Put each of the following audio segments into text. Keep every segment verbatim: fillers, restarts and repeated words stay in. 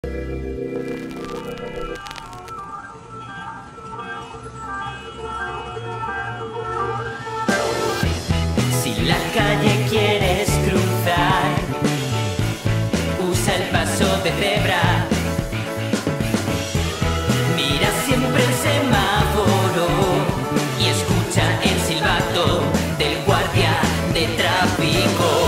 Si la calle quieres cruzar, usa el paso de cebra. Mira siempre el semáforo y escucha el silbato del guardia de tráfico.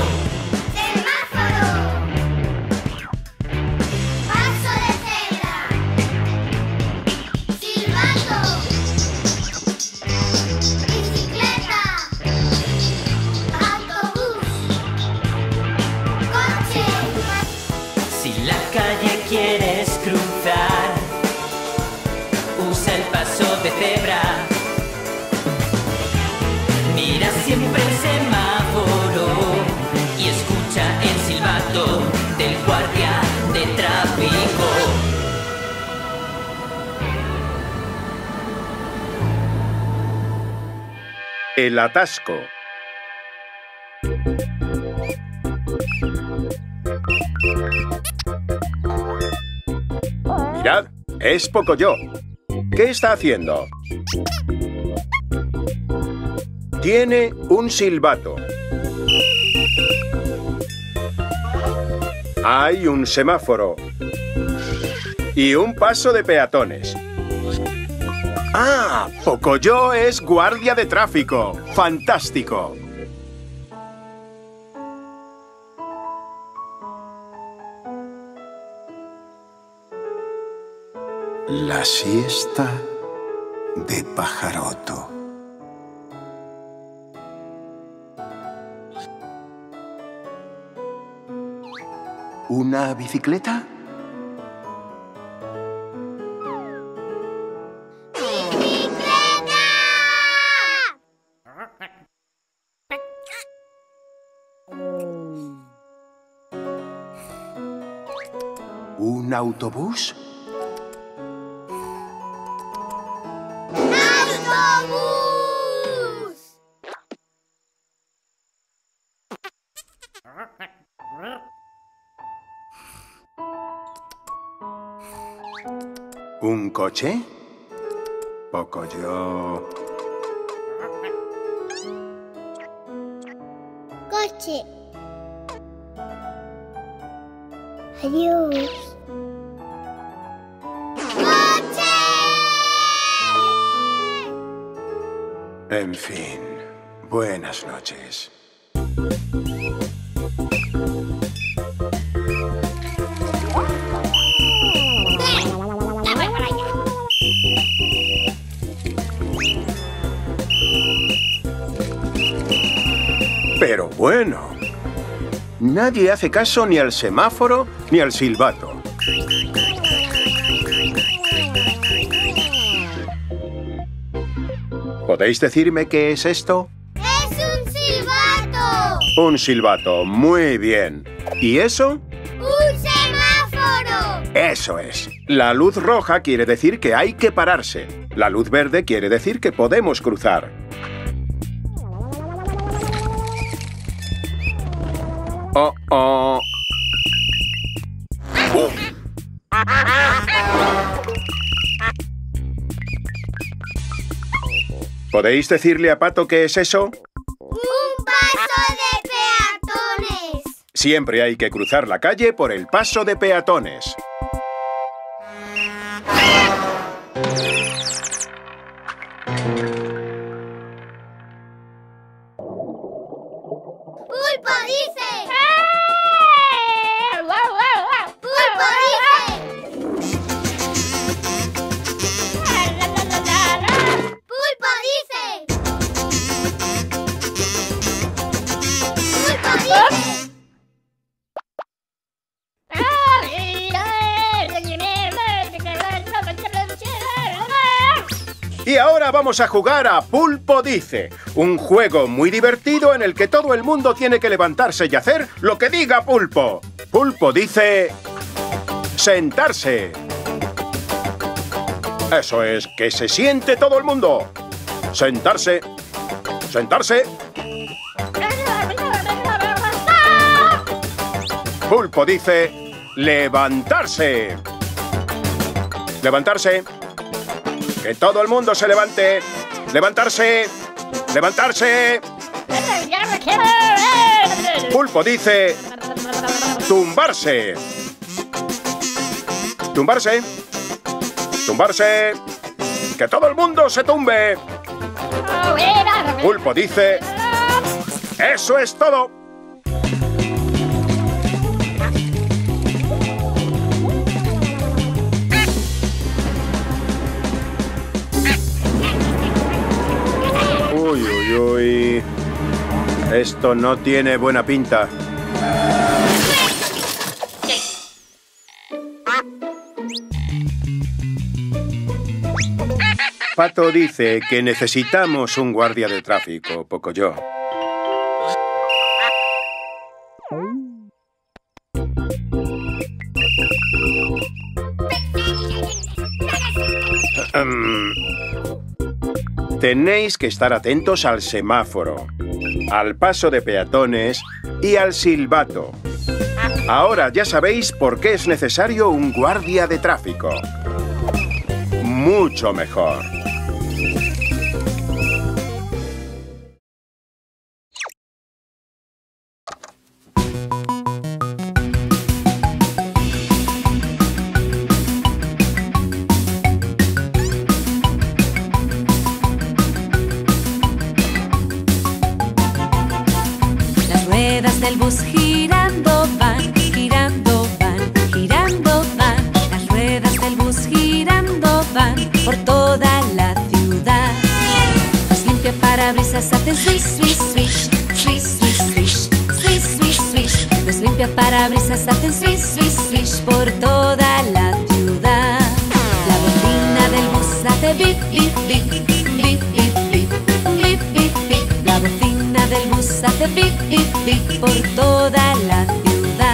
¿Quieres cruzar? Usa el paso de cebra. Mira siempre el semáforo y escucha el silbato del guardia de tráfico. El atasco. Mirad, es Pocoyo. ¿Qué está haciendo? Tiene un silbato. Hay un semáforo. Y un paso de peatones. ¡Ah! Pocoyo es guardia de tráfico. ¡Fantástico! La siesta de Pajaroto. ¿Una bicicleta? ¡Bicicleta! ¿Un autobús? ¿Un coche? Pocoyo. Coche. Adiós. ¡Coche! En fin, buenas noches. Pero bueno, nadie hace caso ni al semáforo ni al silbato. ¿Podéis decirme qué es esto? ¡Es un silbato! Un silbato, muy bien. ¿Y eso? ¡Un semáforo! Eso es. La luz roja quiere decir que hay que pararse. La luz verde quiere decir que podemos cruzar. Oh, oh. Uh. ¿Podéis decirle a Pato qué es eso? ¡Un paso de peatones! Siempre hay que cruzar la calle por el paso de peatones. ¡Pulpo dice! ¡Pulpo dice! ¡Pulpo dice! ¡Pulpo dice! Y ahora vamos a jugar a Pulpo Dice, un juego muy divertido en el que todo el mundo tiene que levantarse y hacer lo que diga Pulpo. Pulpo dice... sentarse. Eso es, que se siente todo el mundo. Sentarse. Sentarse. Pulpo dice... levantarse. Levantarse. Que todo el mundo se levante. Levantarse. Levantarse. Pulpo dice tumbarse. Tumbarse. Tumbarse. Que todo el mundo se tumbe. Pulpo dice eso es todo. Uy, uy, uy. Esto no tiene buena pinta. Pato dice que necesitamos un guardia de tráfico, Pocoyo. Um, tenéis que estar atentos al semáforo, al paso de peatones y al silbato. Ahora ya sabéis por qué es necesario un guardia de tráfico. Mucho mejor. Las ruedas del bus girando van, girando van, girando van. Las ruedas del bus girando van por toda la ciudad. Los limpiaparabrisas hacen swish, swish, swish, swish, swish, swish, swish, swish, swish. Los limpiaparabrisas hacen swish, swish, swish por toda la ciudad. La bocina del bus hace bip, bip, bip, bip, bip, bip, bip, bip, bip. La bocina del bus hace bip, bip, bip por toda la ciudad.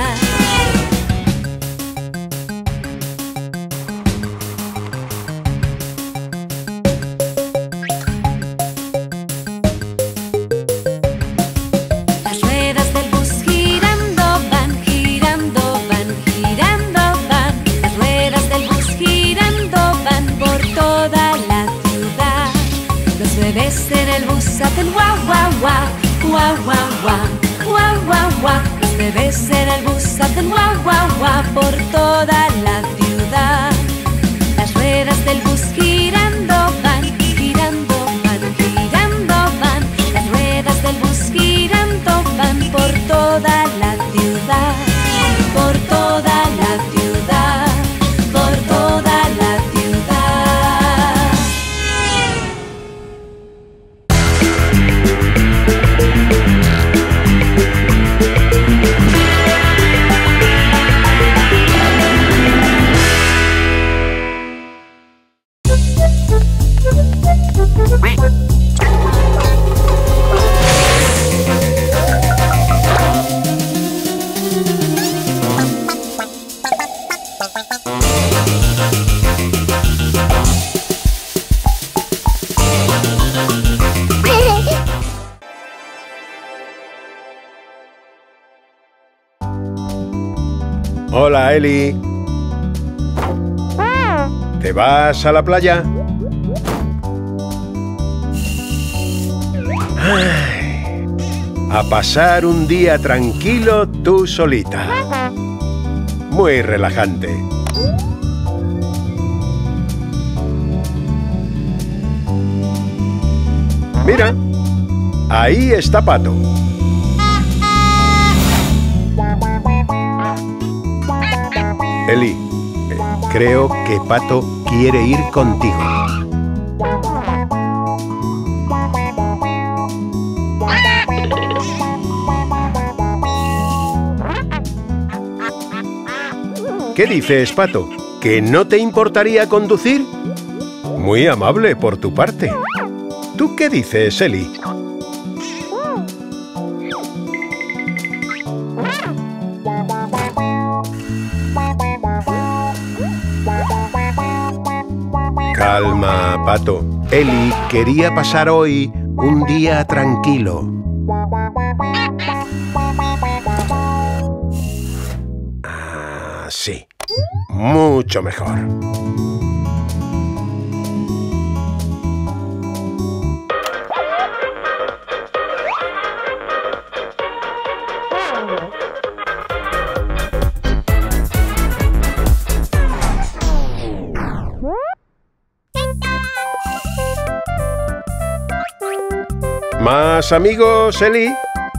Las ruedas del bus girando van, girando van, girando van. Las ruedas del bus girando van por toda la ciudad. Los bebés en el bus hacen guau, guau, guau, guau, guau, guau, guau, guau, guau. Los bebés en el bus hacen guau, guau, guau por toda la ciudad. Las ruedas del bus girando van, girando van, girando van. Las ruedas del bus girando van por toda la ciudad, por toda la ciudad, por toda la ciudad. Hola, Eli. ¿Te vas a la playa? Ay, a pasar un día tranquilo tú solita. Muy relajante. Mira, ahí está Pato. Eli, eh, creo que Pato quiere ir contigo. ¿Qué dices, Pato? ¿Que no te importaría conducir? Muy amable por tu parte. ¿Tú qué dices, Eli? Calma, Pato. Eli quería pasar hoy un día tranquilo. Ah, mucho mejor. ¿Más amigos, Eli?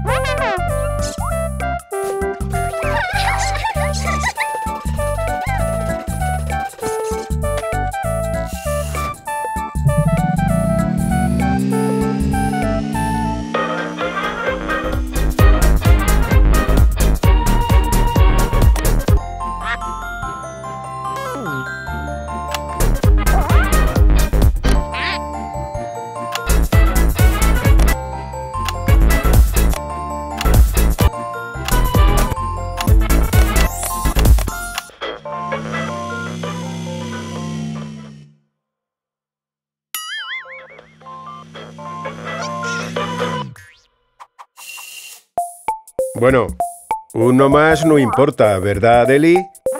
Bueno, uno más no importa, ¿verdad, Eli?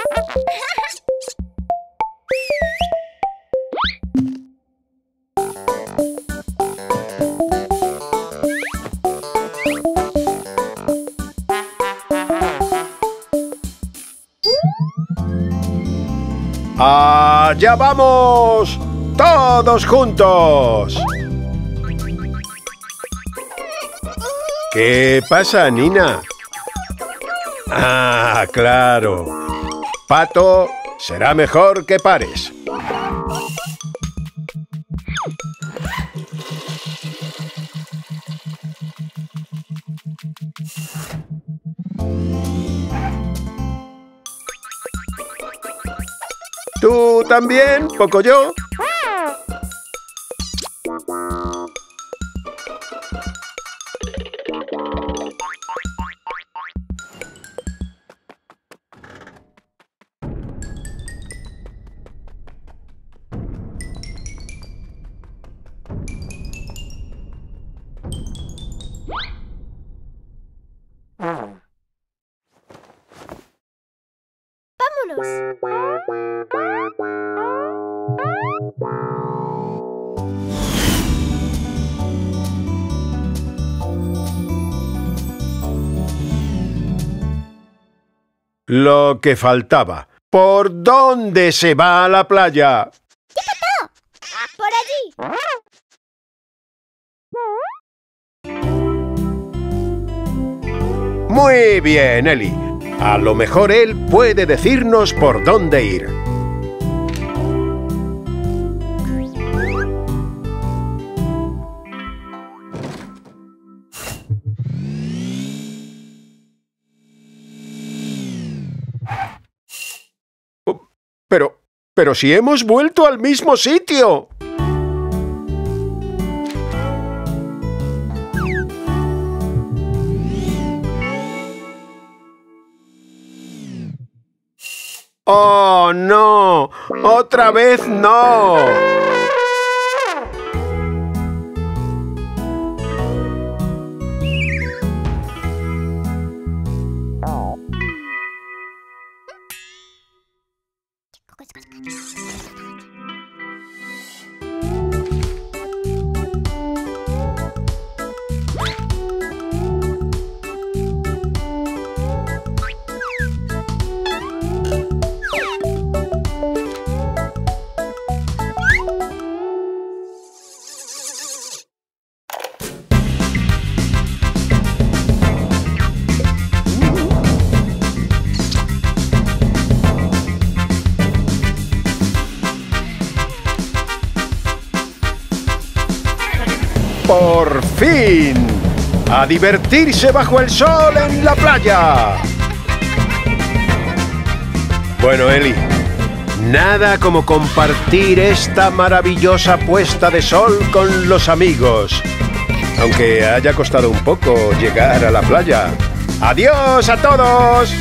¡Allá vamos! ¡Todos juntos! ¿Qué pasa, Nina? Ah, claro. Pato, será mejor que pares. ¿Tú también, Pocoyo? Lo que faltaba. ¿Por dónde se va a la playa? ¡Por allí! Muy bien, Eli. A lo mejor él puede decirnos por dónde ir. Pero, pero si hemos vuelto al mismo sitio. ¡Oh, no! ¡Otra vez no! ¡Por fin! ¡A divertirse bajo el sol en la playa! Bueno, Eli, nada como compartir esta maravillosa puesta de sol con los amigos. Aunque haya costado un poco llegar a la playa. ¡Adiós a todos!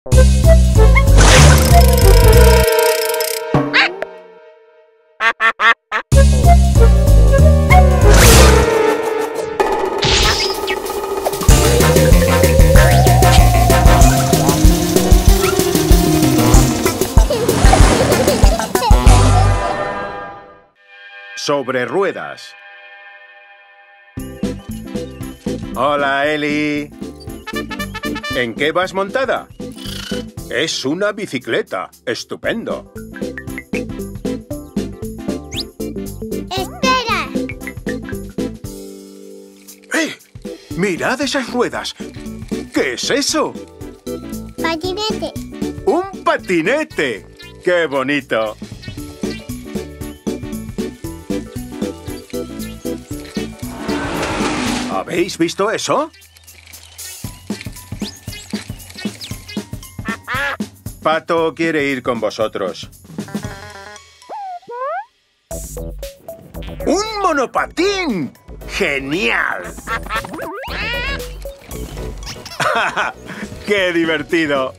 ¡Ah! sobre ruedas. Hola, Eli. ¿En qué vas montada? Es una bicicleta. Estupendo. ¡Espera! ¡Eh! ¡Mirad esas ruedas! ¿Qué es eso? Patinete. ¡Un patinete! ¡Qué bonito! ¿Habéis visto eso? Pato quiere ir con vosotros. ¡Un monopatín! ¡Genial! ¡Qué divertido!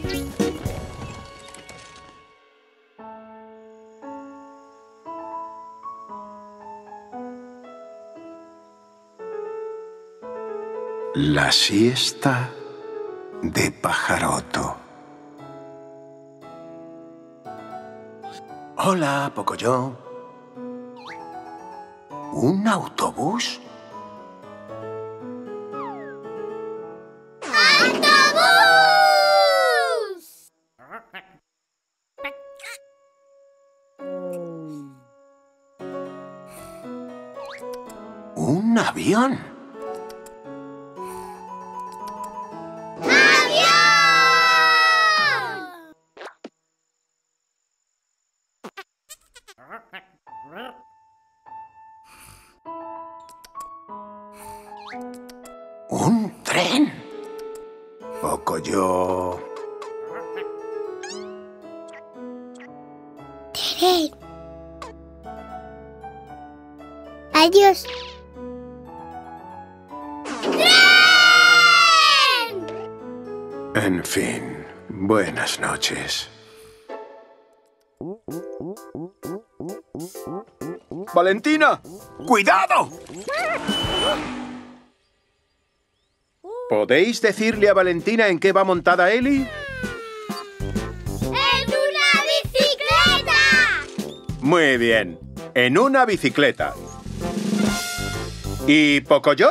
La siesta de Pajaroto. Hola, Pocoyo. ¿Un autobús? ¡Autobús! ¿Un avión? ¿Un tren? Pocoyo. Tren. Adiós. ¡Tren! En fin, buenas noches. ¡Valentina! ¡Cuidado! ¿Podéis decirle a Valentina en qué va montada Eli? ¡En una bicicleta! Muy bien, en una bicicleta. ¿Y Pocoyo?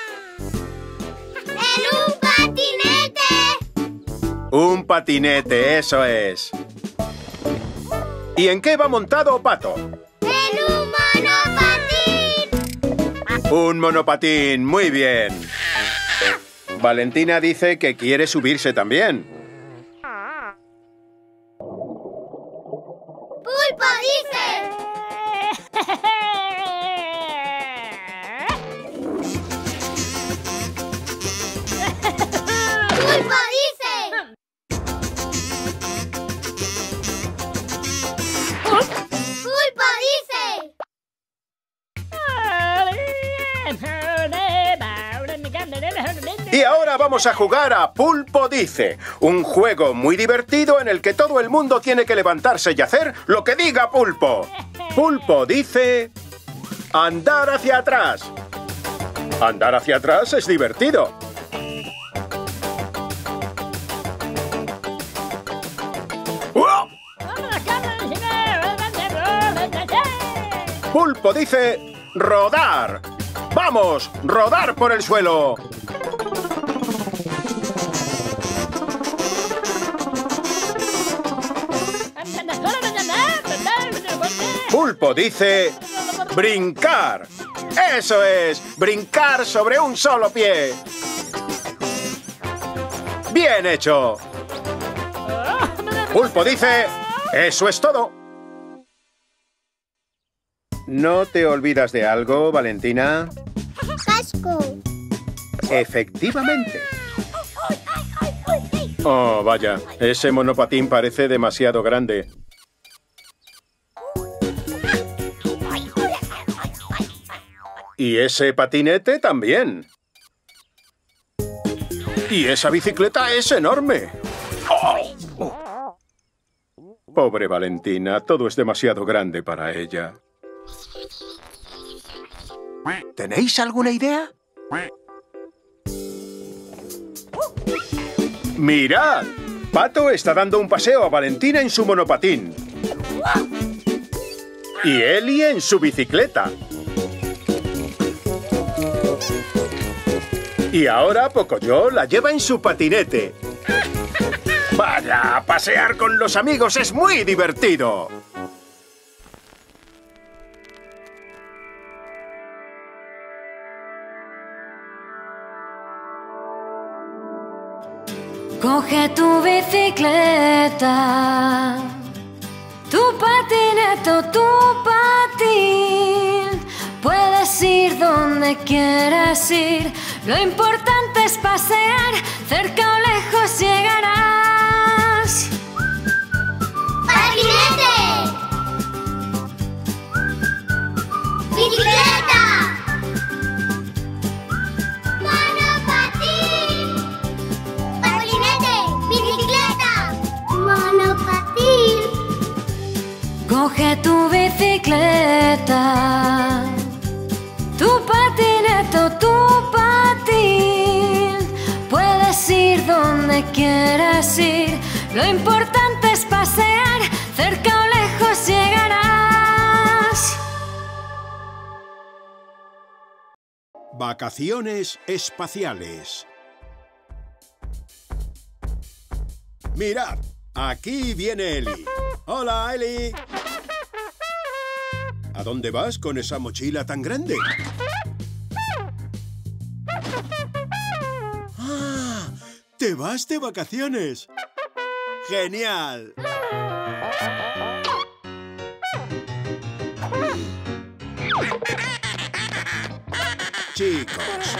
¡En un patinete! Un patinete, eso es. ¿Y en qué va montado Pato? ¡En un monopatín! Un monopatín, muy bien. Valentina dice que quiere subirse también. ¡Pulpo dice! ¡Pulpo dice! ¡Pulpo dice! Y ahora vamos a jugar a Pulpo Dice, un juego muy divertido en el que todo el mundo tiene que levantarse y hacer lo que diga Pulpo. Pulpo dice... andar hacia atrás. Andar hacia atrás es divertido. ¡Uah! Pulpo dice... rodar. ¡Vamos! ¡Rodar por el suelo! Pulpo dice... brincar. ¡Eso es! ¡Brincar sobre un solo pie! ¡Bien hecho! Pulpo dice... ¡eso es todo! ¿No te olvidas de algo, Valentina? ¡Casco! Efectivamente. Oh, vaya. Ese monopatín parece demasiado grande. Y ese patinete también. Y esa bicicleta es enorme. Oh. Pobre Valentina, todo es demasiado grande para ella. ¿Tenéis alguna idea? ¡Mirad! Pato está dando un paseo a Valentina en su monopatín. Y Eli en su bicicleta. Y ahora Pocoyo la lleva en su patinete. Vaya, pasear con los amigos es muy divertido. Coge tu bicicleta, tu patinete o tu patín. Puedes ir donde quieras ir, lo importante es pasear, cerca o lejos llegarás. ¡Patinete! ¡Bicicleta! ¡Monopatín! ¡Patinete! ¡Bicicleta! ¡Monopatín! Coge tu bicicleta, tu patinete o tu patín. Puedes ir donde quieras ir, lo importante es pasear, cerca o lejos llegarás. Vacaciones espaciales. Mirad, aquí viene Eli. Hola, Eli. ¿A dónde vas con esa mochila tan grande? ¡Ah! ¡Te vas de vacaciones! ¡Genial! Chicos.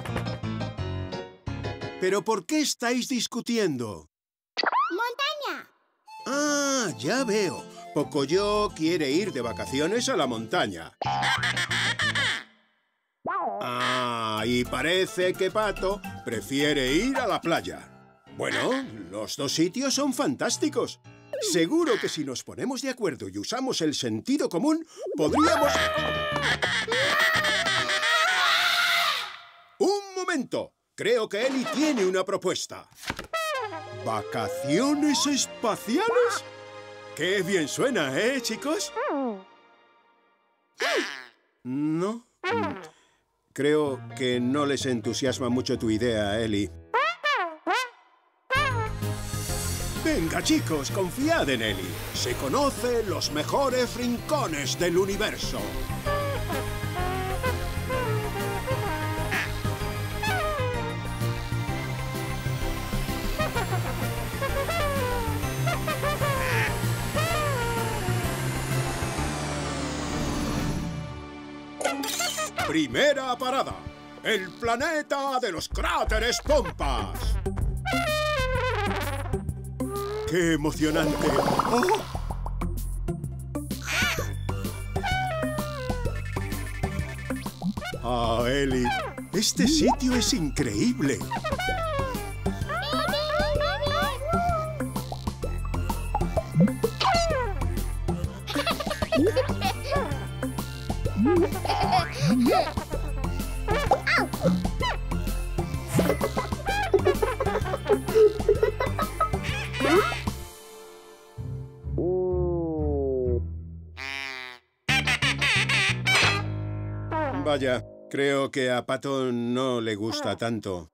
¿Pero por qué estáis discutiendo? ¡Montaña! Ah, ya veo. Pocoyo quiere ir de vacaciones a la montaña. Ah, y parece que Pato prefiere ir a la playa. Bueno, los dos sitios son fantásticos. Seguro que si nos ponemos de acuerdo y usamos el sentido común, podríamos... ¡Un momento! Creo que Eli tiene una propuesta. ¿Vacaciones espaciales? ¡Qué bien suena, eh, chicos! ¿No? Creo que no les entusiasma mucho tu idea, Eli. Venga, chicos, confiad en Eli. Se conoce los mejores rincones del universo. Primera parada. El planeta de los cráteres Pompas. ¡Qué emocionante! ¡Oh! ¡Ah, Eli! ¡Este sitio es increíble! Vaya, creo que a Pato no le gusta tanto.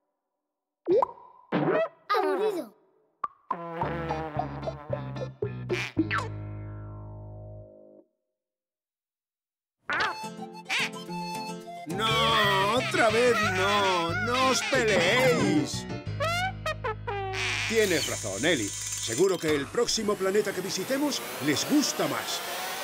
Aburrido. ¡No! ¡Otra vez no! ¡No os peleéis! Tienes razón, Eli. Seguro que el próximo planeta que visitemos les gusta más.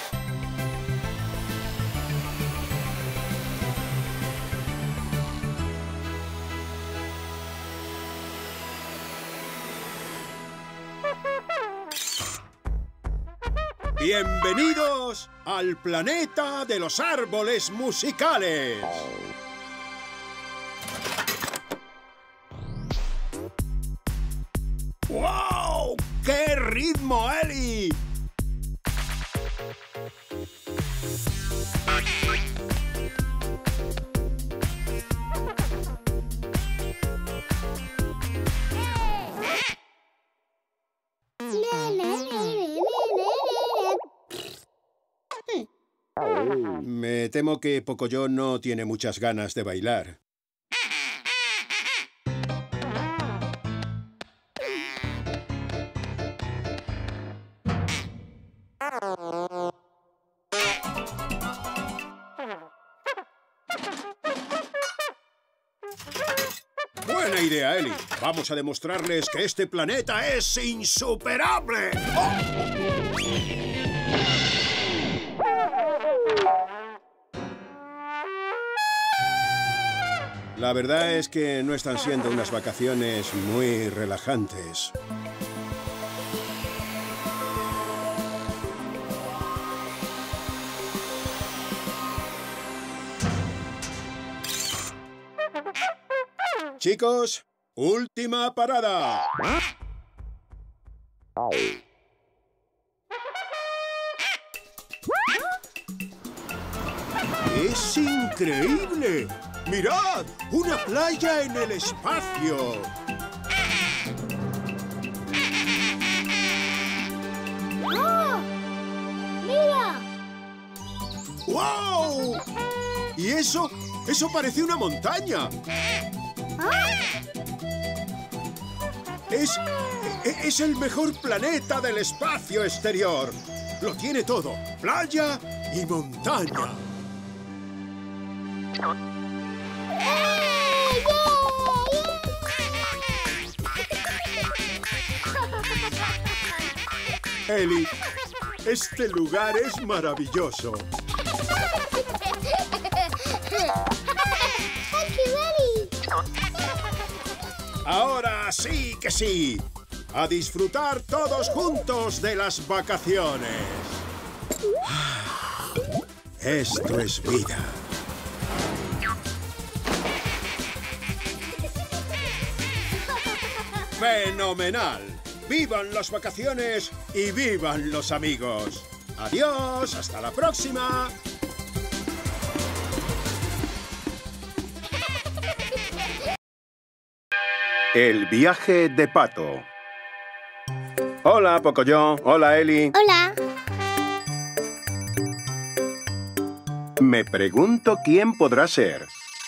¡Bienvenidos al planeta de los árboles musicales! ¡Wow! ¡Qué ritmo, Eli! Me temo que Pocoyo no tiene muchas ganas de bailar. Buena idea, Ellie. Vamos a demostrarles que este planeta es insuperable. ¡Oh! La verdad es que no están siendo unas vacaciones muy relajantes. Chicos, última parada. ¡Es increíble! ¡Mirad! ¡Una playa en el espacio! ¡Oh! ¡Mira! ¡Wow! ¿Y eso? ¡Eso parece una montaña! Es... es el mejor planeta del espacio exterior. Lo tiene todo. Playa y montaña. Ellie, este lugar es maravilloso. Ahora sí que sí. A disfrutar todos juntos de las vacaciones. Esto es vida. ¡Fenomenal! ¡Vivan las vacaciones y vivan los amigos! ¡Adiós! ¡Hasta la próxima! El viaje de Pato. Hola, Pocoyo. Hola, Ellie. Hola. Me pregunto quién podrá ser.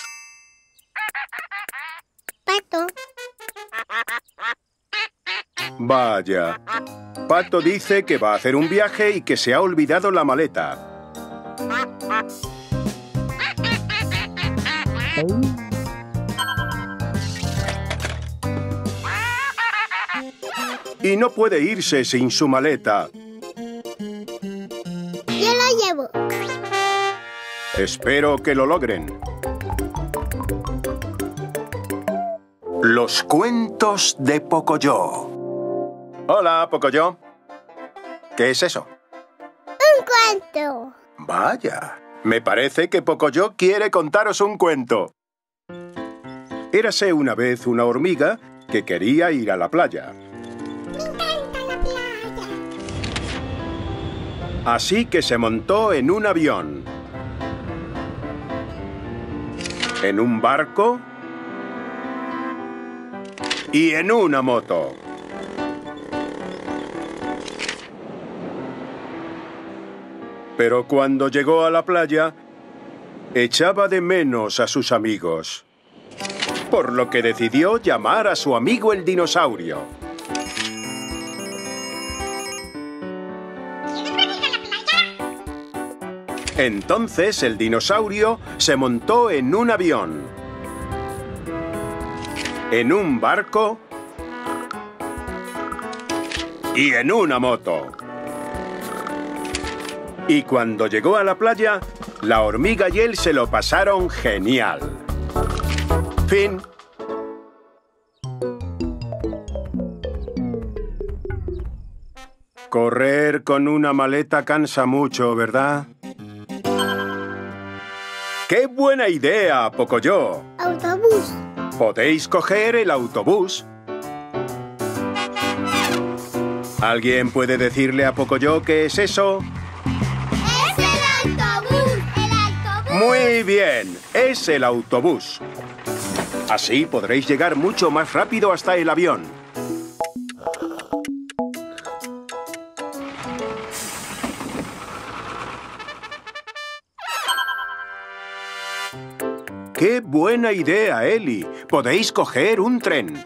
Pato. Vaya. Pato dice que va a hacer un viaje y que se ha olvidado la maleta. Y no puede irse sin su maleta. Yo la llevo. Espero que lo logren. Los cuentos de Pocoyo. Hola, Pocoyo. ¿Qué es eso? Un cuento. Vaya. Me parece que Pocoyo quiere contaros un cuento. Érase una vez una hormiga que quería ir a la playa. Me encanta la playa. Así que se montó en un avión, en un barco y en una moto. Pero cuando llegó a la playa, echaba de menos a sus amigos, por lo que decidió llamar a su amigo el dinosaurio. ¿Quieres venir a la playa? Entonces el dinosaurio se montó en un avión, en un barco y en una moto. Y cuando llegó a la playa, la hormiga y él se lo pasaron genial. Fin. Correr con una maleta cansa mucho, ¿verdad? ¡Qué buena idea, Pocoyo! Autobús. Podéis coger el autobús. ¿Alguien puede decirle a Pocoyo qué es eso? ¡Es el autobús! ¡El autobús! Muy bien, es el autobús. Así podréis llegar mucho más rápido hasta el avión. ¡Qué buena idea, Eli! Podéis coger un tren.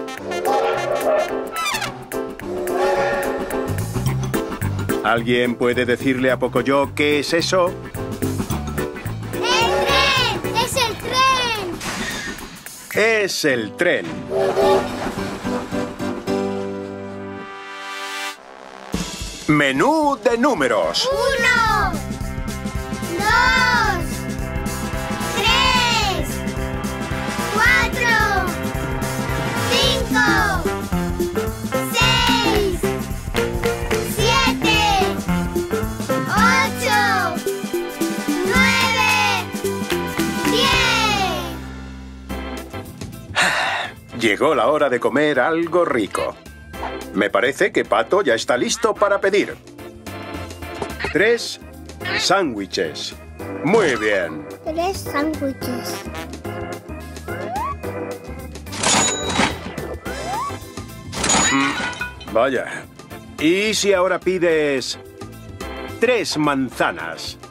¿Alguien puede decirle a Pocoyo qué es eso? ¡El tren! ¡Es el tren! Es el tren. Menú de números. Uno, dos, tres, cuatro, cinco, seis, siete, ocho, nueve, diez. Llegó la hora de comer algo rico. Me parece que Pato ya está listo para pedir. Tres sándwiches. Muy bien. Tres sándwiches. Vaya. ¿Y si ahora pides tres manzanas?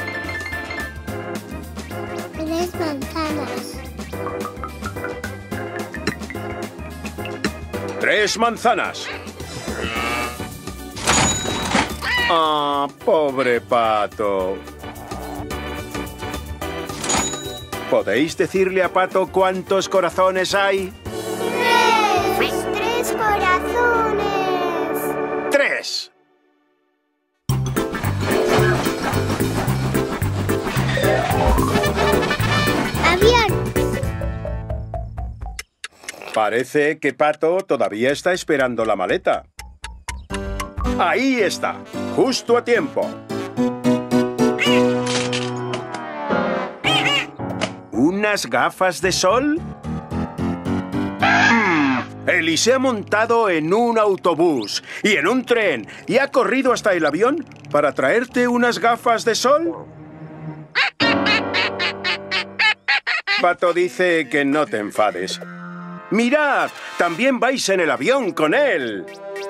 Tres manzanas. ¡Tres manzanas! ¡Ah, pobre Pato! ¿Podéis decirle a Pato cuántos corazones hay? Tres. Tres corazones. ¡Tres! Avión. Parece que Pato todavía está esperando la maleta. Ahí está, justo a tiempo. ¿Unas gafas de sol? Mm, Eli se ha montado en un autobús y en un tren y ha corrido hasta el avión para traerte unas gafas de sol. Pato dice que no te enfades. ¡Mirad! ¡También vais en el avión con él!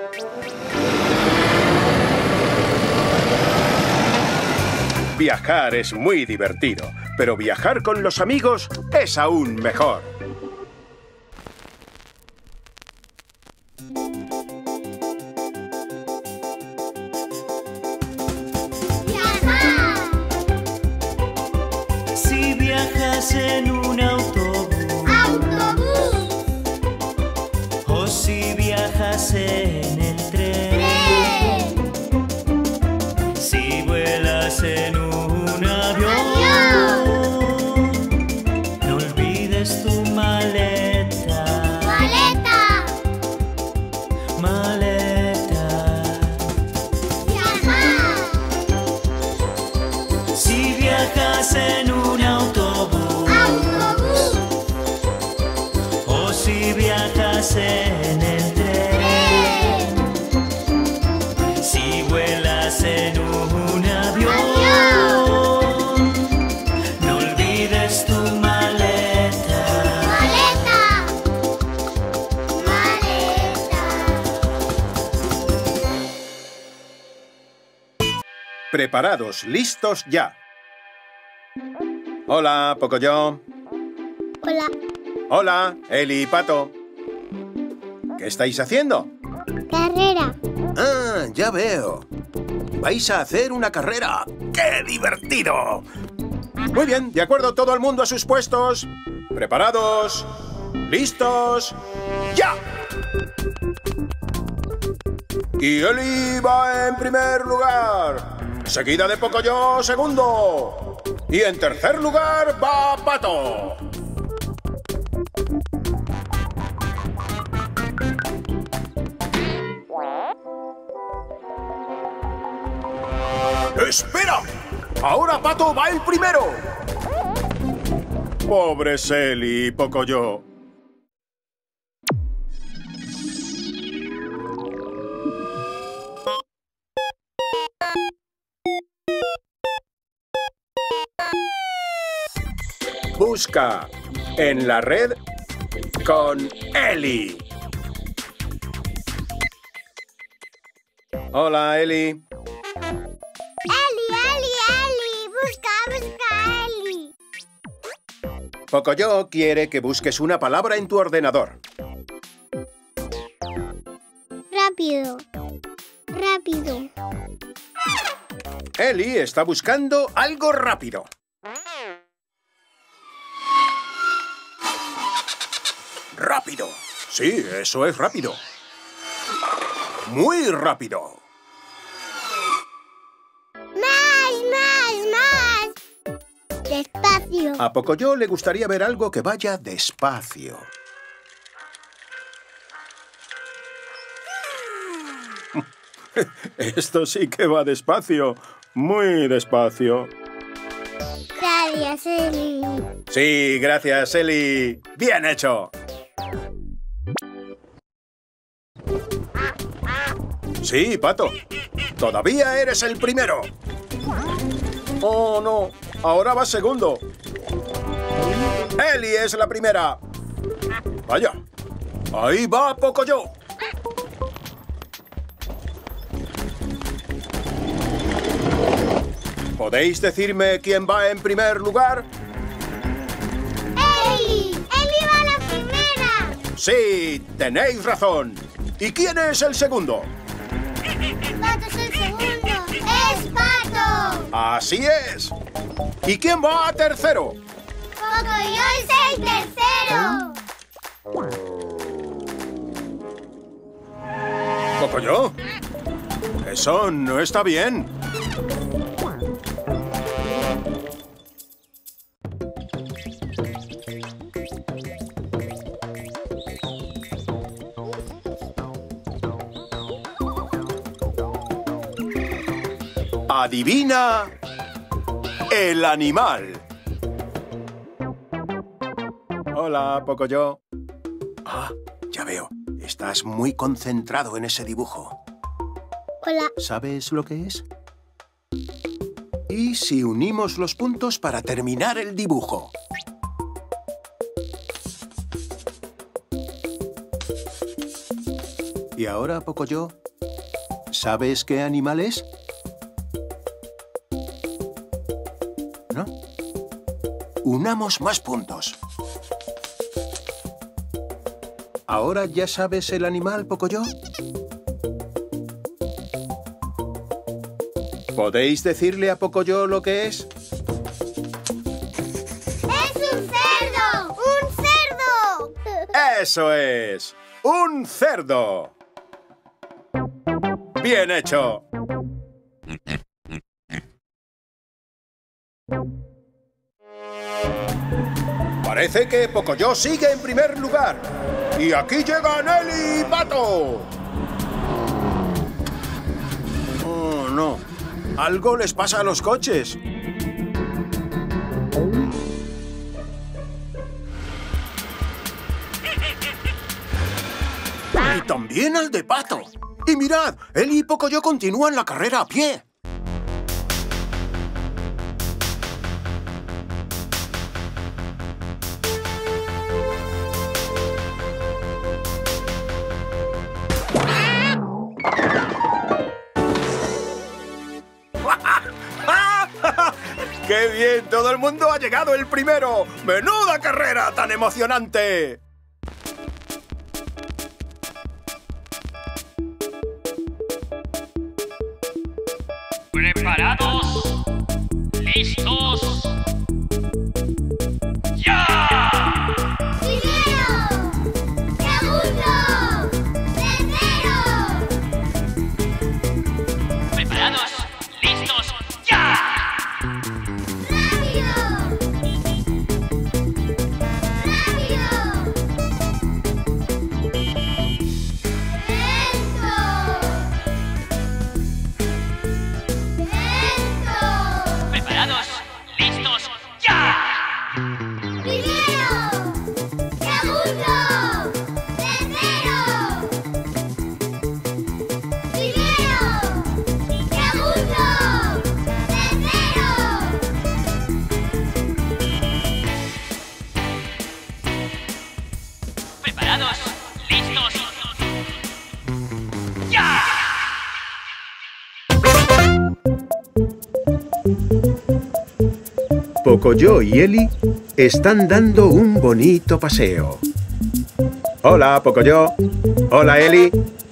Viajar es muy divertido, pero viajar con los amigos es aún mejor. Viajar. Si viajas en un autobús Autobús. o si viajas en el tren, Tren. si vuelas en un avión, no olvides tu maleta, Maleta. maleta. Viajar. Si viajas en un autobús Autobús. o si viajas en el tren, Tren. si vuelas en un avión, no olvides tu maleta. Maleta. Maleta. Preparados, listos ya. Hola, Pocoyo. Hola. Hola, Eli y Pato. ¿Qué estáis haciendo? Carrera. Ah, ya veo. Vais a hacer una carrera. ¡Qué divertido! Muy bien, de acuerdo, todo el mundo a sus puestos. ¿Preparados? ¿Listos? ¡Ya! Y Eli va en primer lugar. Seguida de Pocoyo, segundo. Y en tercer lugar va Pato. ¡Espera! ¡Ahora Pato va el primero! Pobre Eli y Pocoyo. Busca en la red con Eli. Hola, Eli. Eli, Eli, Eli. Busca, busca, Eli. Pocoyo quiere que busques una palabra en tu ordenador. Rápido. Rápido. Eli está buscando algo rápido. ¡Rápido! Sí, eso es rápido. ¡Muy rápido! ¡Más, más, más! Despacio. A Pocoyo le gustaría ver algo que vaya despacio. Esto sí que va despacio. Muy despacio. Gracias, Eli. Sí, gracias, Eli. ¡Bien hecho! Sí, Pato. Todavía eres el primero. Oh, no. Ahora vas segundo. Eli es la primera. Vaya. Ahí va Pocoyo. ¿Podéis decirme quién va en primer lugar? ¡Eli! ¡Eli va a la primera! Sí, tenéis razón. ¿Y quién es el segundo? ¡Pato es el segundo! ¡Es Pato! Así es. ¿Y quién va a tercero? ¡Pocoyo es el tercero! ¿Pocoyo? Eso no está bien. Adivina el animal. Hola, Pocoyo. Ah, ya veo. Estás muy concentrado en ese dibujo. Hola. ¿Sabes lo que es? ¿Y si unimos los puntos para terminar el dibujo? ¿Y ahora, Pocoyo? ¿Sabes qué animal es? ¿No? Unamos más puntos. ¿Ahora ya sabes el animal, Pocoyo? ¿Podéis decirle a Pocoyo lo que es? ¡Es un cerdo! ¡Un cerdo! ¡Eso es! ¡Un cerdo! ¡Bien hecho! Parece que Pocoyo sigue en primer lugar. Y aquí llegan Eli y Pato. Oh, no. Algo les pasa a los coches. Y también al de Pato. Y mirad, Eli y Pocoyo continúan la carrera a pie. ¡Qué bien! ¡Todo el mundo ha llegado el primero! ¡Menuda carrera tan emocionante! ¿Preparados? ¿Listos? ¡Ya! ¡Primero! ¡Segundo! ¡Tercero! ¿Preparados? ¿Listos? ¡Ya! ¡Rápido! ¡Rápido! ¡Lento! ¡Lento! ¿Preparados? ¿Listos? ¡Ya! Primero, segundo, tercero. Primero, segundo, tercero. ¿Preparados? ¿Listos? ¡Ya! Pocoyo y Eli están dando un bonito paseo. Hola, Pocoyo. Hola, Eli.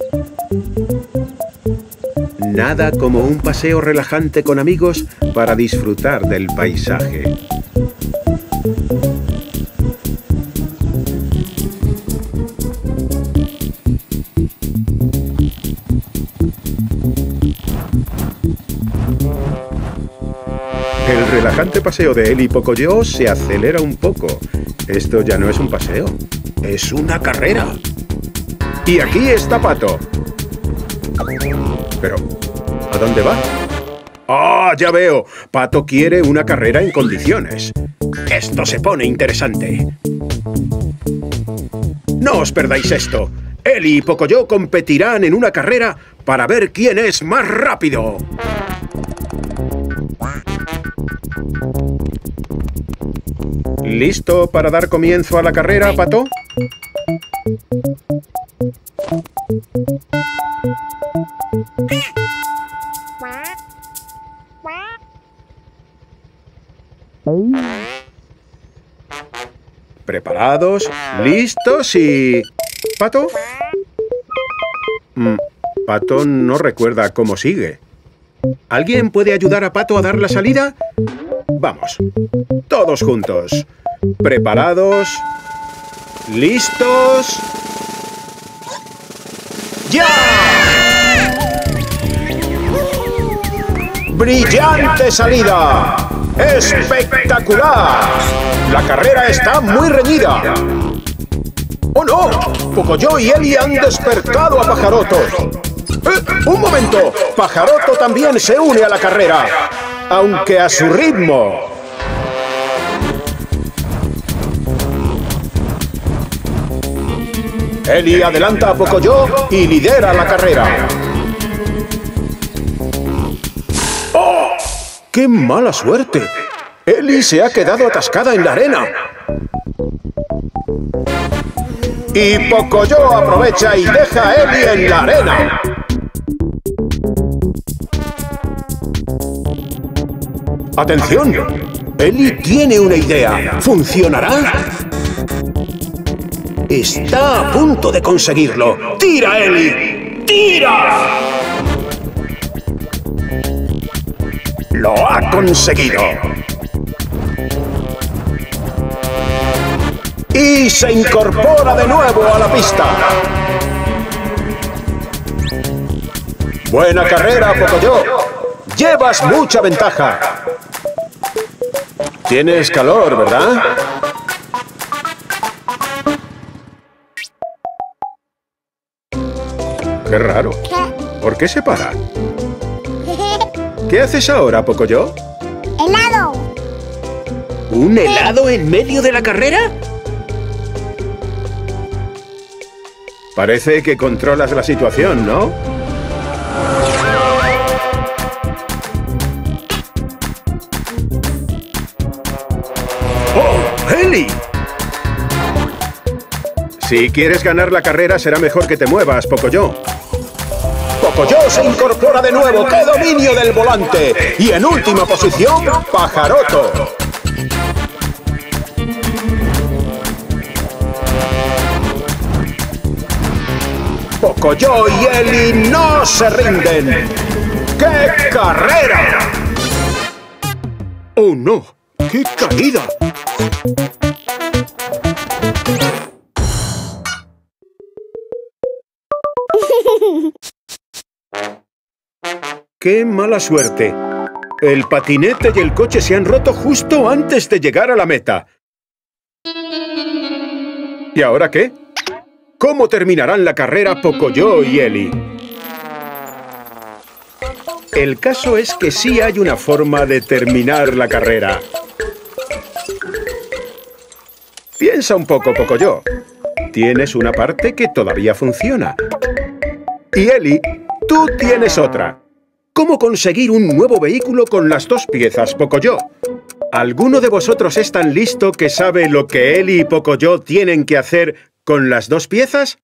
Nada como un paseo relajante con amigos para disfrutar del paisaje. El relajante paseo de Eli y Pocoyo se acelera un poco. Esto ya no es un paseo, es una carrera. Y aquí está Pato. Pero, ¿a dónde va? ¡Ah, ya veo! Pato quiere una carrera en condiciones. Esto se pone interesante. No os perdáis esto. Eli y Pocoyo competirán en una carrera para ver quién es más rápido. ¿Listo para dar comienzo a la carrera, Pato? ¿Preparados? ¿Listos? Y... ¿Pato? Mm, Pato no recuerda cómo sigue. ¿Alguien puede ayudar a Pato a dar la salida? Vamos, todos juntos. ¿Preparados? ¿Listos? ¡Ya! ¡Brillante salida! ¡Espectacular! La carrera está muy reñida. ¡Oh, no! Pocoyo y Eli han despertado a Pajaroto. ¡Eh! ¡Un momento! Pajaroto también se une a la carrera, aunque a su ritmo. Eli adelanta a Pocoyo y lidera la carrera. ¡Oh! ¡Qué mala suerte! Eli se ha quedado atascada en la arena. Y Pocoyo aprovecha y deja a Eli en la arena. ¡Atención! Eli tiene una idea. ¿Funcionará? Está a punto de conseguirlo. ¡Tira, Eli! ¡Tira! ¡Lo ha conseguido! Y se incorpora de nuevo a la pista. Buena carrera, Pocoyo. Llevas mucha ventaja. Tienes calor, ¿verdad? Qué raro. ¿Por qué se para? ¿Qué haces ahora, Pocoyo? ¡Helado! ¿Un helado en medio de la carrera? Parece que controlas la situación, ¿no? ¡Oh, Eli! Si quieres ganar la carrera, será mejor que te muevas, Pocoyo. Pocoyo se incorpora de nuevo. ¡Qué dominio del volante! Y en última posición, Pajaroto. Pocoyo y Eli no se rinden. ¡Qué carrera! ¡Oh, no! ¡Qué caída! ¡Qué mala suerte! El patinete y el coche se han roto justo antes de llegar a la meta. ¿Y ahora qué? ¿Cómo terminarán la carrera Pocoyo y Eli? El caso es que sí hay una forma de terminar la carrera. Piensa un poco, Pocoyo. Tienes una parte que todavía funciona. Y Eli, tú tienes otra. ¿Cómo conseguir un nuevo vehículo con las dos piezas, Pocoyo? ¿Alguno de vosotros es tan listo que sabe lo que Eli y Pocoyo tienen que hacer con las dos piezas?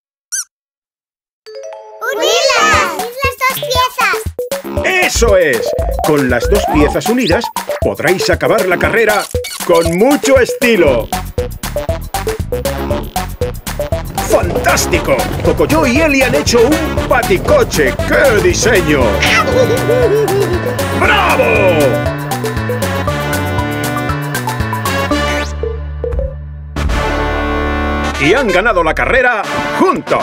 ¡Unirlas! ¡Las dos piezas! ¡Eso es! Con las dos piezas unidas, podréis acabar la carrera con mucho estilo. ¡Fantástico! Pocoyo y Eli han hecho un paticoche. ¡Qué diseño! ¡Bravo! Y han ganado la carrera juntos.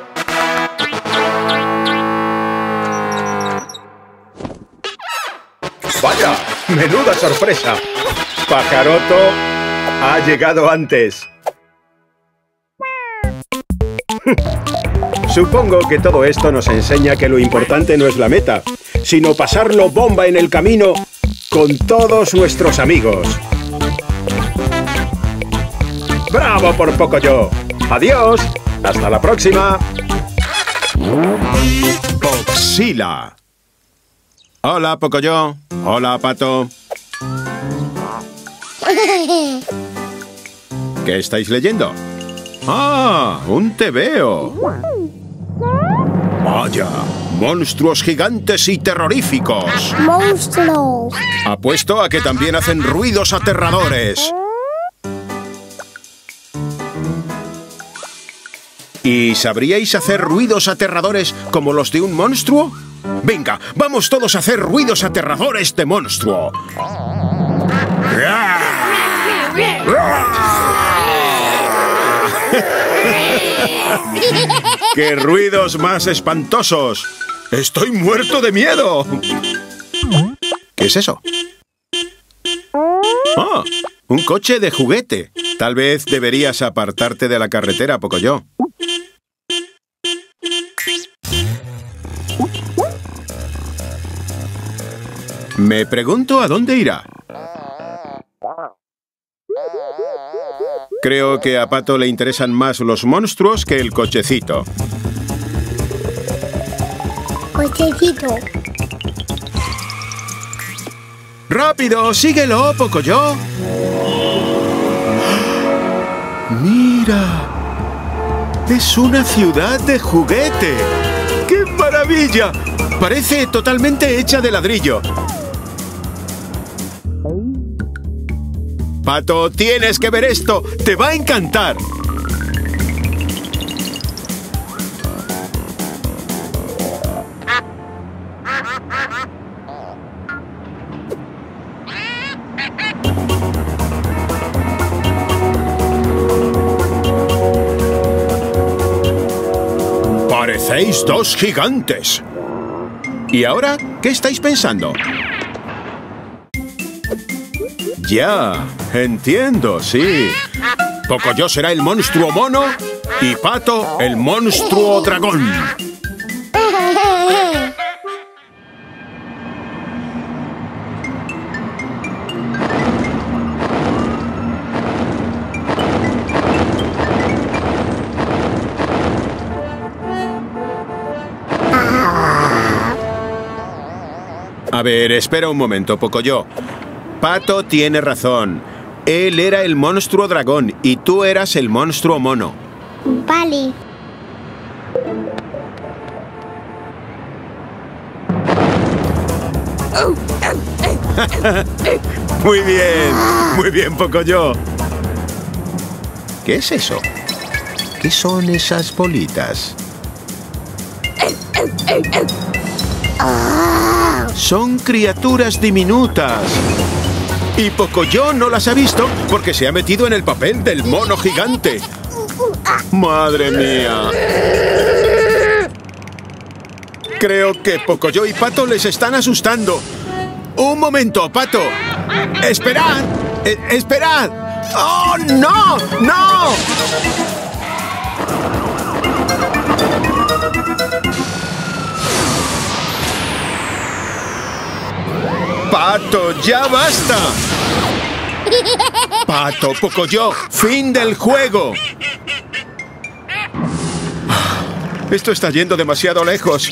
¡Vaya! ¡Menuda sorpresa! Pajaroto ha llegado antes. Supongo que todo esto nos enseña que lo importante no es la meta, sino pasarlo bomba en el camino con todos nuestros amigos. ¡Bravo por Pocoyo! ¡Adiós! ¡Hasta la próxima! Poxila. Hola, Pocoyo. Hola, Pato. ¿Qué estáis leyendo? ¡Ah! ¡Un tebeo! ¡Vaya! ¡Monstruos gigantes y terroríficos! Monstruos. Apuesto a que también hacen ruidos aterradores. ¿Y sabríais hacer ruidos aterradores como los de un monstruo? Venga, vamos todos a hacer ruidos aterradores de monstruo. ¡Qué ruidos más espantosos! ¡Estoy muerto de miedo! ¿Qué es eso? ¡Ah! Un coche de juguete. Tal vez deberías apartarte de la carretera, Pocoyo. Me pregunto a dónde irá. Creo que a Pato le interesan más los monstruos que el cochecito. Cochecito. ¡Rápido! ¡Síguelo, Pocoyo! ¡Mira! ¡Es una ciudad de juguete! ¡Qué maravilla! Parece totalmente hecha de ladrillo. Pato, tienes que ver esto. ¡Te va a encantar! Parecéis dos gigantes. ¿Y ahora qué estáis pensando? Ya, entiendo, sí. Pocoyo será el monstruo mono y Pato el monstruo dragón. A ver, espera un momento, Pocoyo. Pato tiene razón. Él era el monstruo dragón y tú eras el monstruo mono. Vale. Muy bien, muy bien, Pocoyo. ¿Qué es eso? ¿Qué son esas bolitas? Son criaturas diminutas. Y Pocoyo no las ha visto porque se ha metido en el papel del mono gigante. ¡Madre mía! Creo que Pocoyo y Pato les están asustando. ¡Un momento, Pato! ¡Esperad! Eh, ¡Esperad! ¡Oh, no! ¡No! ¡Pato, ya basta! Pato, Pocoyo, fin del juego. Esto está yendo demasiado lejos.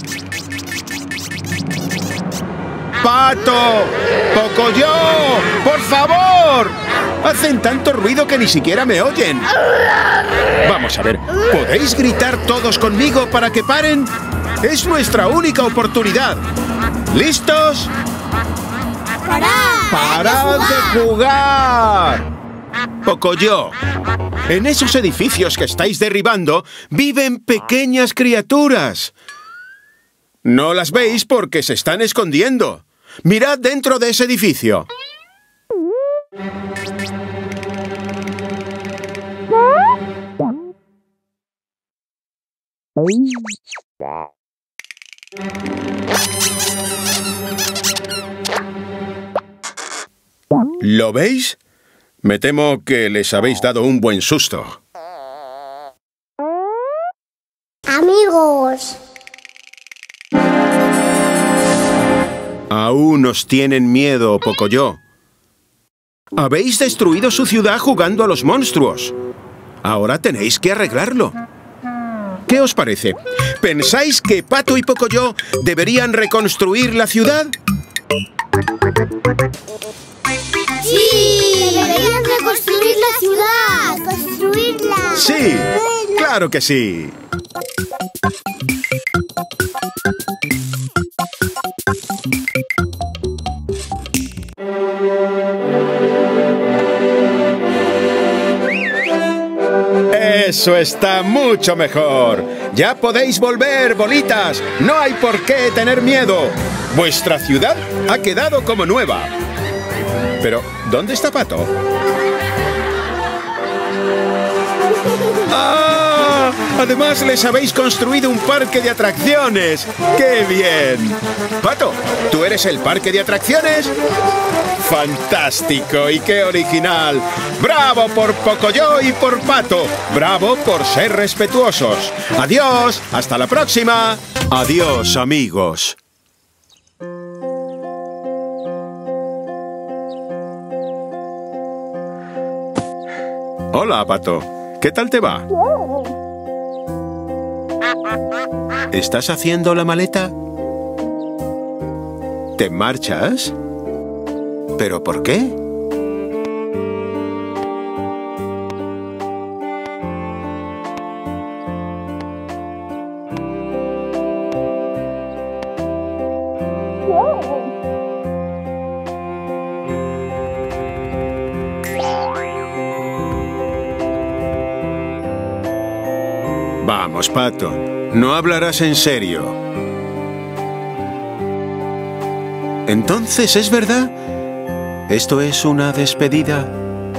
¡Pato! ¡Pocoyo! ¡Por favor! Hacen tanto ruido que ni siquiera me oyen. Vamos a ver, ¿podéis gritar todos conmigo para que paren? Es nuestra única oportunidad. ¿Listos? ¡Parad! ¡Parad de jugar! Pocoyo, en esos edificios que estáis derribando viven pequeñas criaturas. No las veis porque se están escondiendo. Mirad dentro de ese edificio. ¿Lo veis? Me temo que les habéis dado un buen susto. Amigos. Aún os tienen miedo, Pocoyo. Habéis destruido su ciudad jugando a los monstruos. Ahora tenéis que arreglarlo. ¿Qué os parece? ¿Pensáis que Pato y Pocoyo deberían reconstruir la ciudad? ¡Sí! ¡Deberían reconstruir la ciudad! ¡Construirla! ¡Sí! ¡Claro que sí! ¡Eso está mucho mejor! ¡Ya podéis volver, bolitas! ¡No hay por qué tener miedo! Vuestra ciudad ha quedado como nueva. Pero, ¿dónde está Pato? ¡Ah! Además, les habéis construido un parque de atracciones. ¡Qué bien! Pato, ¿tú eres el parque de atracciones? ¡Fantástico! ¡Y qué original! ¡Bravo por Pocoyo y por Pato! ¡Bravo por ser respetuosos! ¡Adiós! ¡Hasta la próxima! ¡Adiós, amigos! Hola, Pato. ¿Qué tal te va? ¿Estás haciendo la maleta? ¿Te marchas? ¿Pero por qué? Vamos, Pato. No hablarás en serio. ¿Entonces es verdad? ¿Esto es una despedida?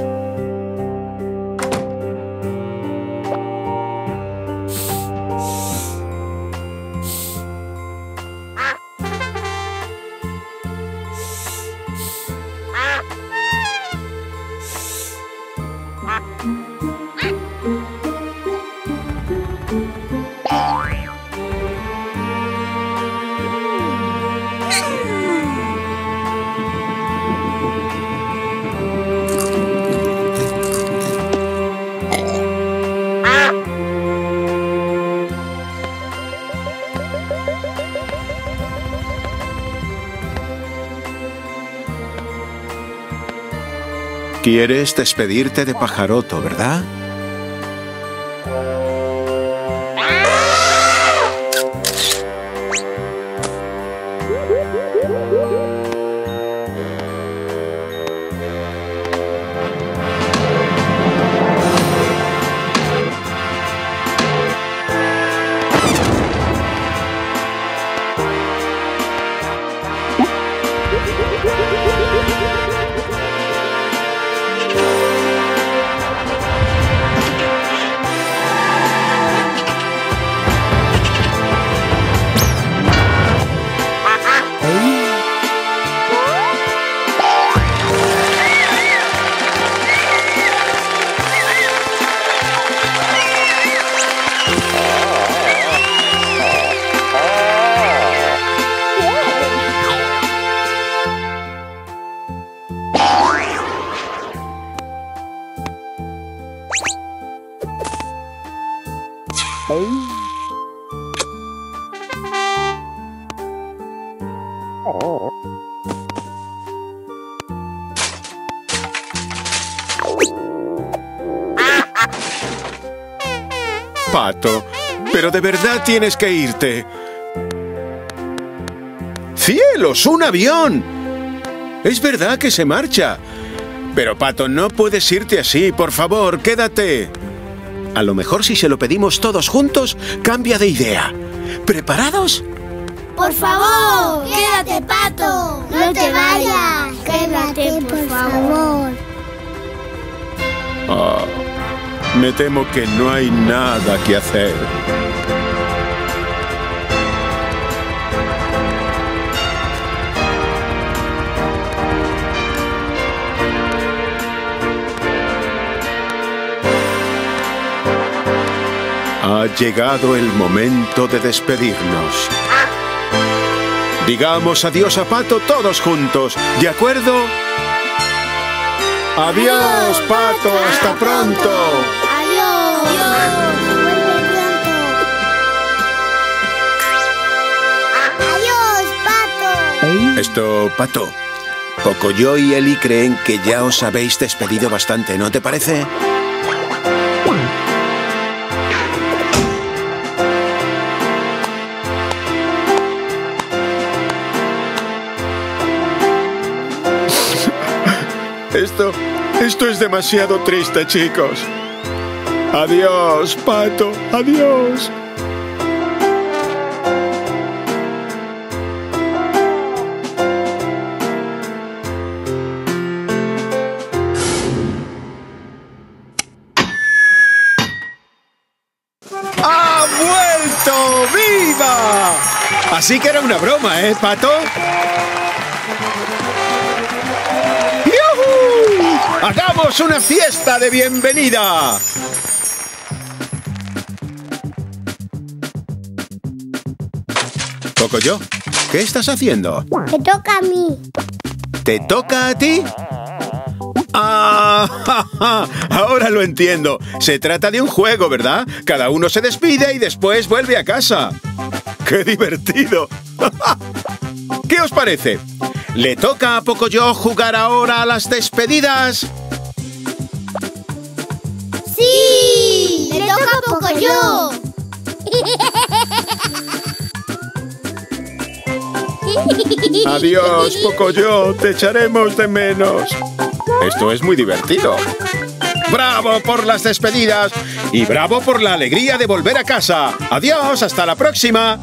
Quieres despedirte de Pajaroto, ¿verdad? Pato, pero de verdad tienes que irte. ¡Cielos, un avión! Es verdad que se marcha. Pero, Pato, no puedes irte así. Por favor, quédate. A lo mejor si se lo pedimos todos juntos, cambia de idea. ¿Preparados? ¡Por favor! ¡Quédate, Pato! ¡No te vayas! ¡Quédate, por favor! Oh, me temo que no hay nada que hacer. Ha llegado el momento de despedirnos. Digamos adiós a Pato todos juntos, ¿de acuerdo? ¡Adiós, Pato! ¡Hasta pronto! ¡Adiós! ¡Adiós, Pato! Esto, Pato, Pocoyo y Eli creen que ya os habéis despedido bastante, ¿no te parece? Esto, esto es demasiado triste, chicos. Adiós, Pato, adiós. ¡Ha vuelto! ¡Viva! Así que era una broma, ¿eh, Pato? ¡Hagamos una fiesta de bienvenida! Pocoyo, ¿qué estás haciendo? Me toca a mí. ¿Te toca a ti? ¡Ah! Ja, ja, ahora lo entiendo. Se trata de un juego, ¿verdad? Cada uno se despide y después vuelve a casa. ¡Qué divertido! ¿Qué os parece? ¿Le toca a Pocoyo jugar ahora a las despedidas? ¡Sí! ¡Le toca a Pocoyo! Adiós, Pocoyo, te echaremos de menos. Esto es muy divertido. ¡Bravo por las despedidas! ¡Y bravo por la alegría de volver a casa! ¡Adiós, hasta la próxima!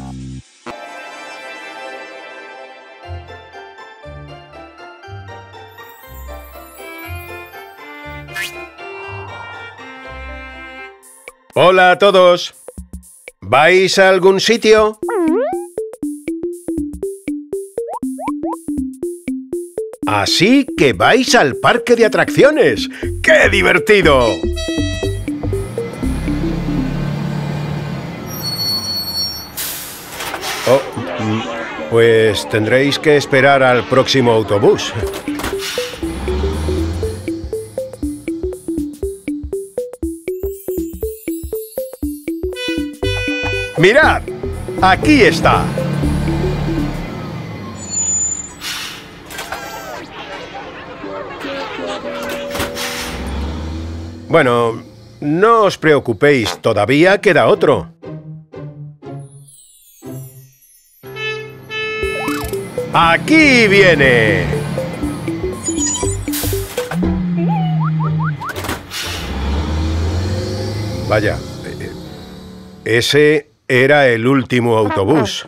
Hola a todos. ¿Vais a algún sitio? Así que vais al parque de atracciones. ¡Qué divertido! Oh, pues tendréis que esperar al próximo autobús. ¡Mirad! ¡Aquí está! Bueno, no os preocupéis, todavía queda otro. ¡Aquí viene! Vaya, ese era el último autobús.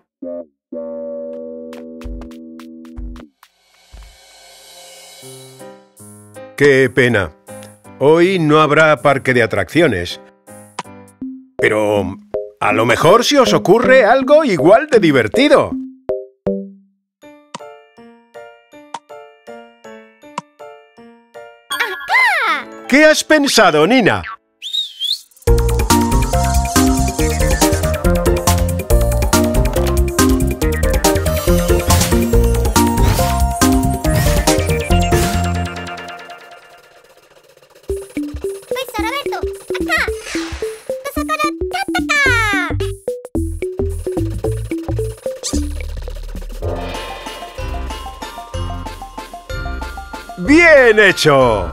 ¡Qué pena! Hoy no habrá parque de atracciones. Pero a lo mejor se os ocurre algo igual de divertido. ¿Qué has pensado, Nina? ¡Bien hecho!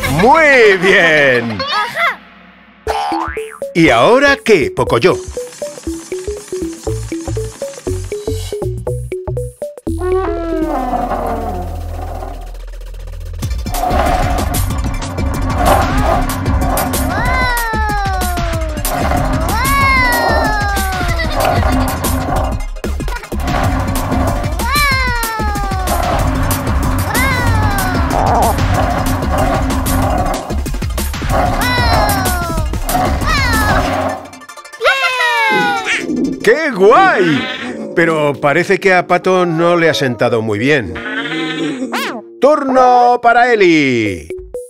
¡Muy bien! ¿Y ahora qué, Pocoyo? ¡Qué guay! Pero parece que a Pato no le ha sentado muy bien. ¡Turno para Eli!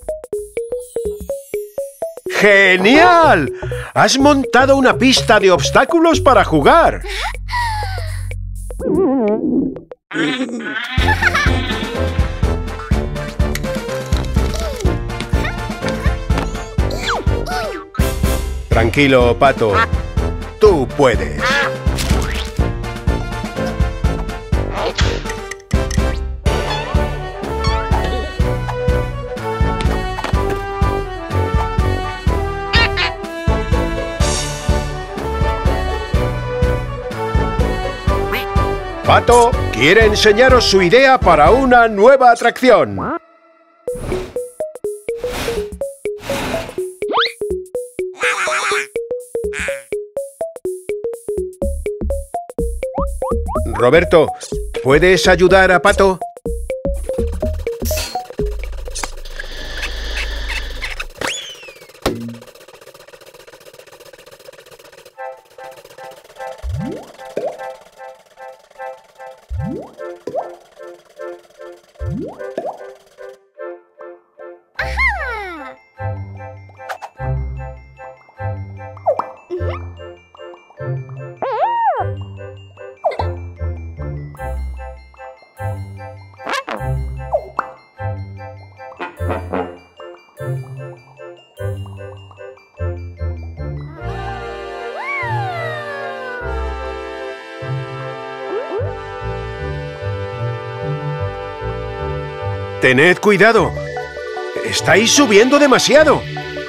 ¡Genial! ¡Has montado una pista de obstáculos para jugar! Tranquilo, Pato. Tú puedes. Pato quiere enseñaros su idea para una nueva atracción. Roberto, ¿puedes ayudar a Pato? Tened cuidado. Estáis subiendo demasiado.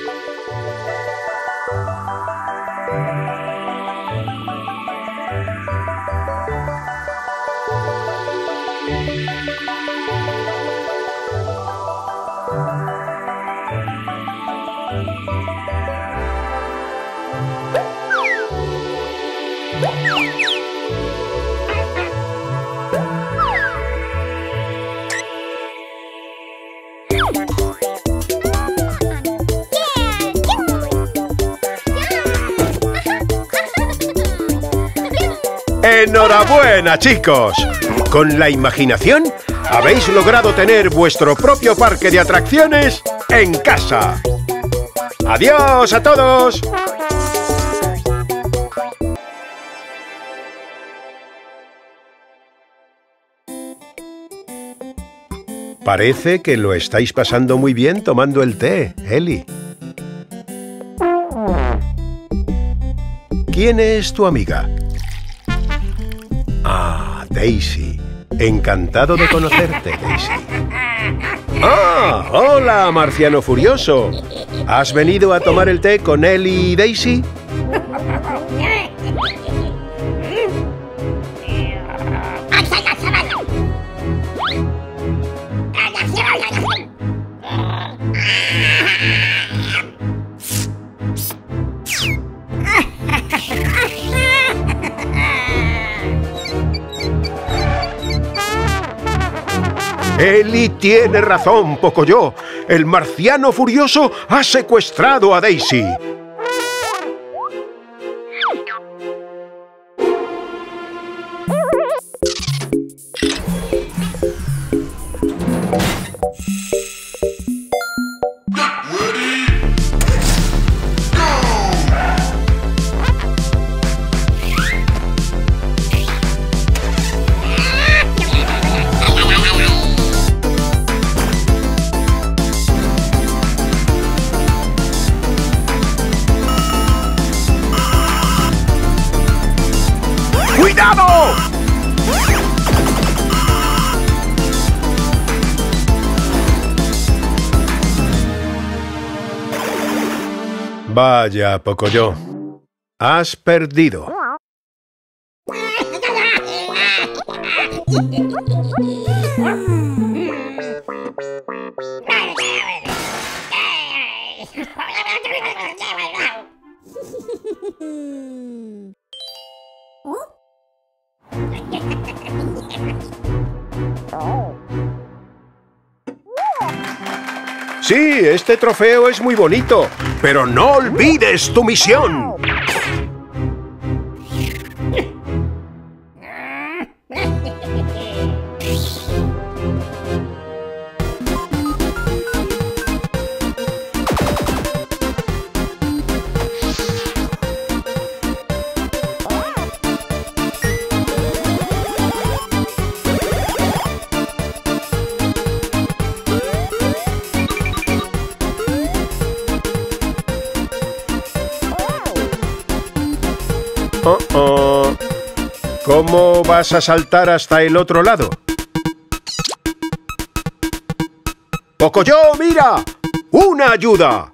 ¡Enhorabuena, chicos! Con la imaginación habéis logrado tener vuestro propio parque de atracciones en casa. ¡Adiós a todos! Parece que lo estáis pasando muy bien tomando el té, Eli. ¿Quién es tu amiga? Ah, Daisy. Encantado de conocerte, Daisy. ¡Ah! ¡Hola, Marciano Furioso! ¿Has venido a tomar el té con Eli y Daisy? Eli tiene razón, Pocoyo. El marciano furioso ha secuestrado a Daisy. ¡Cuidado! Vaya, Pocoyo. Has perdido. Sí, este trofeo es muy bonito, pero no olvides tu misión. Oh, oh. ¿Cómo vas a saltar hasta el otro lado? ¡Pocoyo, mira! ¡Una ayuda!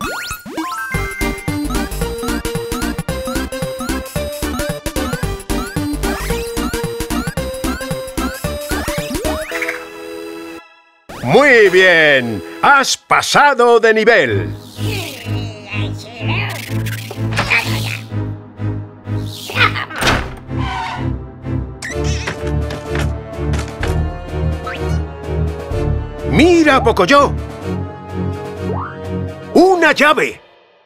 ¡Muy bien! ¡Has pasado de nivel! ¡Mira, Pocoyo! ¡Una llave!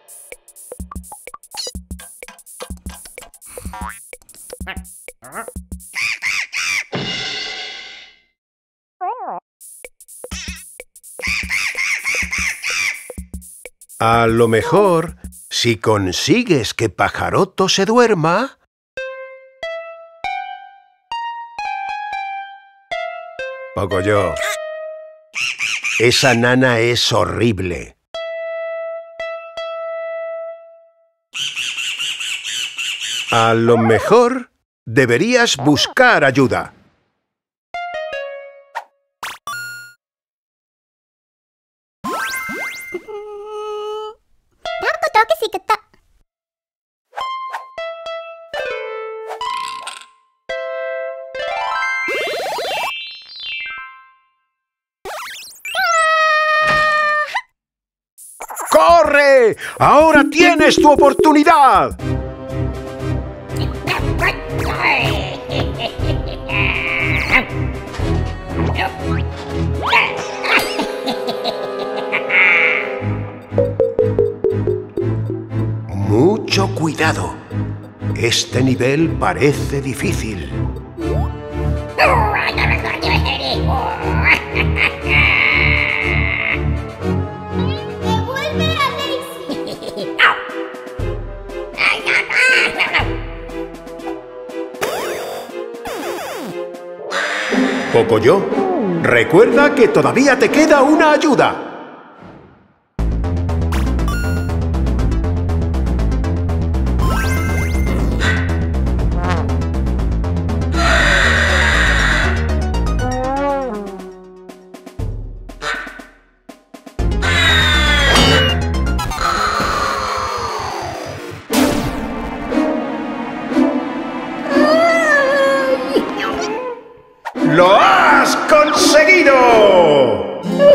A lo mejor, si consigues que Pajaroto se duerma... Pocoyo, esa nana es horrible. A lo mejor deberías buscar ayuda. ¡Corre! ¡Ahora tienes tu oportunidad! Mucho cuidado. Este nivel parece difícil. Pocoyo, recuerda que todavía te queda una ayuda. ¡Lo has conseguido!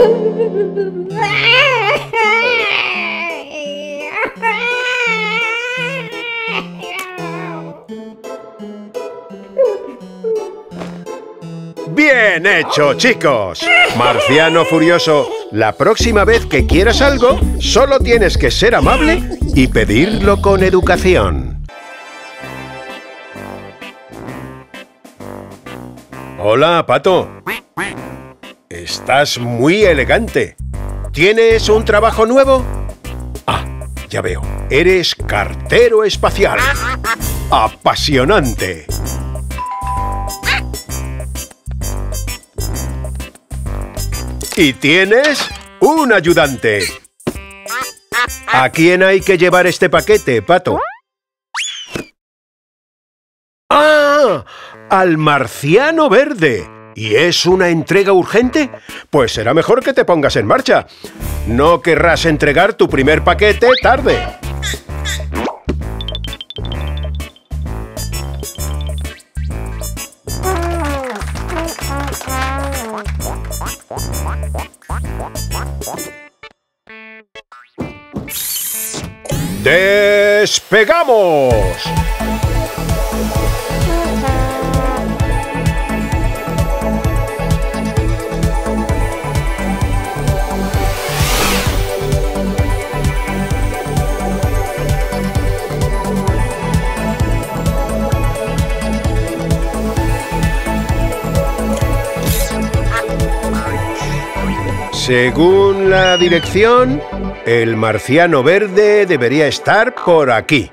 ¡Bien hecho, chicos! Marciano Furioso, la próxima vez que quieras algo, solo tienes que ser amable y pedirlo con educación. Hola, Pato. Estás muy elegante. ¿Tienes un trabajo nuevo? Ah, ya veo. Eres cartero espacial. ¡Apasionante! Y tienes un ayudante. ¿A quién hay que llevar este paquete, Pato? ¡Ah! ¡Al Marciano Verde! ¿Y es una entrega urgente? Pues será mejor que te pongas en marcha. No querrás entregar tu primer paquete tarde. ¡Despegamos! Según la dirección, el marciano verde debería estar por aquí.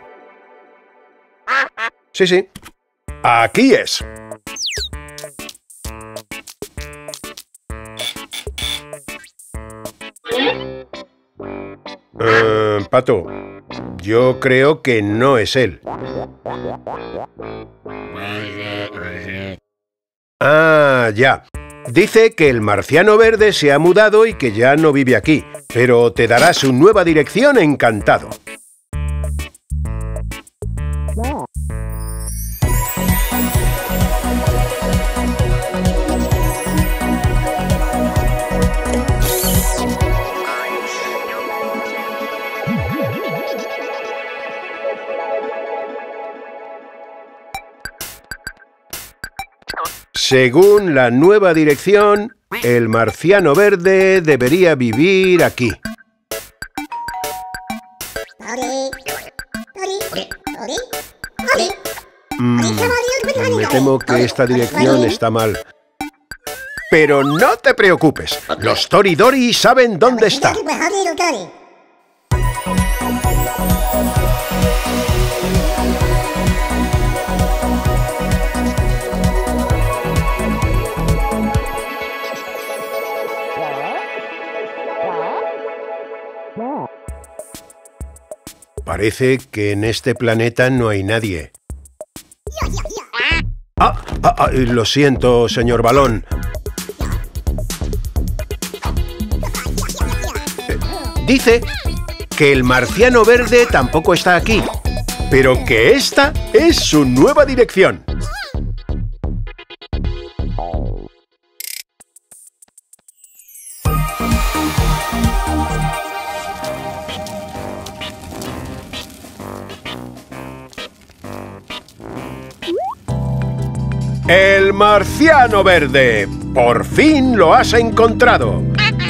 Sí, sí. Aquí es. Uh, Pato, yo creo que no es él. Ah, ya. Dice que el marciano verde se ha mudado y que ya no vive aquí, pero te dará su nueva dirección encantado. Según la nueva dirección, el marciano verde debería vivir aquí. Mm, me temo que esta dirección está mal. Pero no te preocupes, los Toridori saben dónde está. Parece que en este planeta no hay nadie. Ah, ah, ah, lo siento, señor Balón. Eh, dice que el marciano verde tampoco está aquí, pero que esta es su nueva dirección. ¡El marciano verde! ¡Por fin lo has encontrado!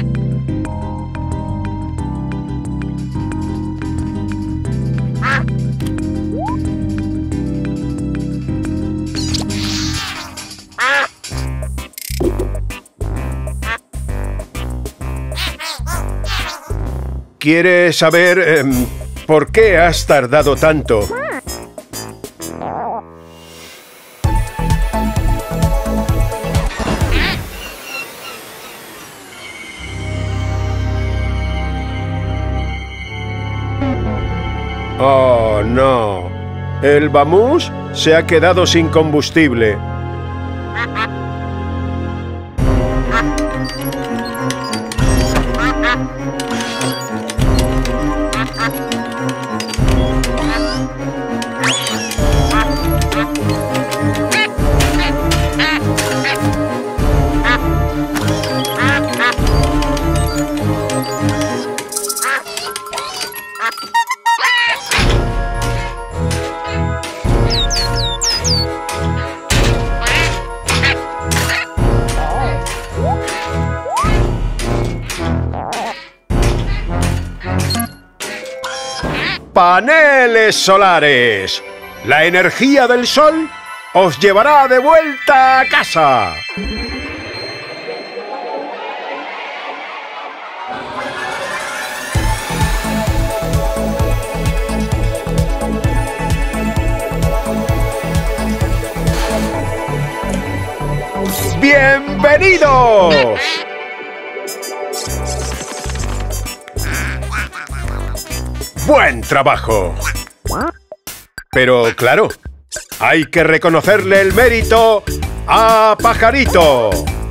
¿Quieres saber eh, por qué has tardado tanto? Oh, no. El Vamús se ha quedado sin combustible. ¡Paneles solares! La energía del sol os llevará de vuelta a casa. ¡Bienvenidos! ¡Buen trabajo! Pero claro, hay que reconocerle el mérito a Pajarito.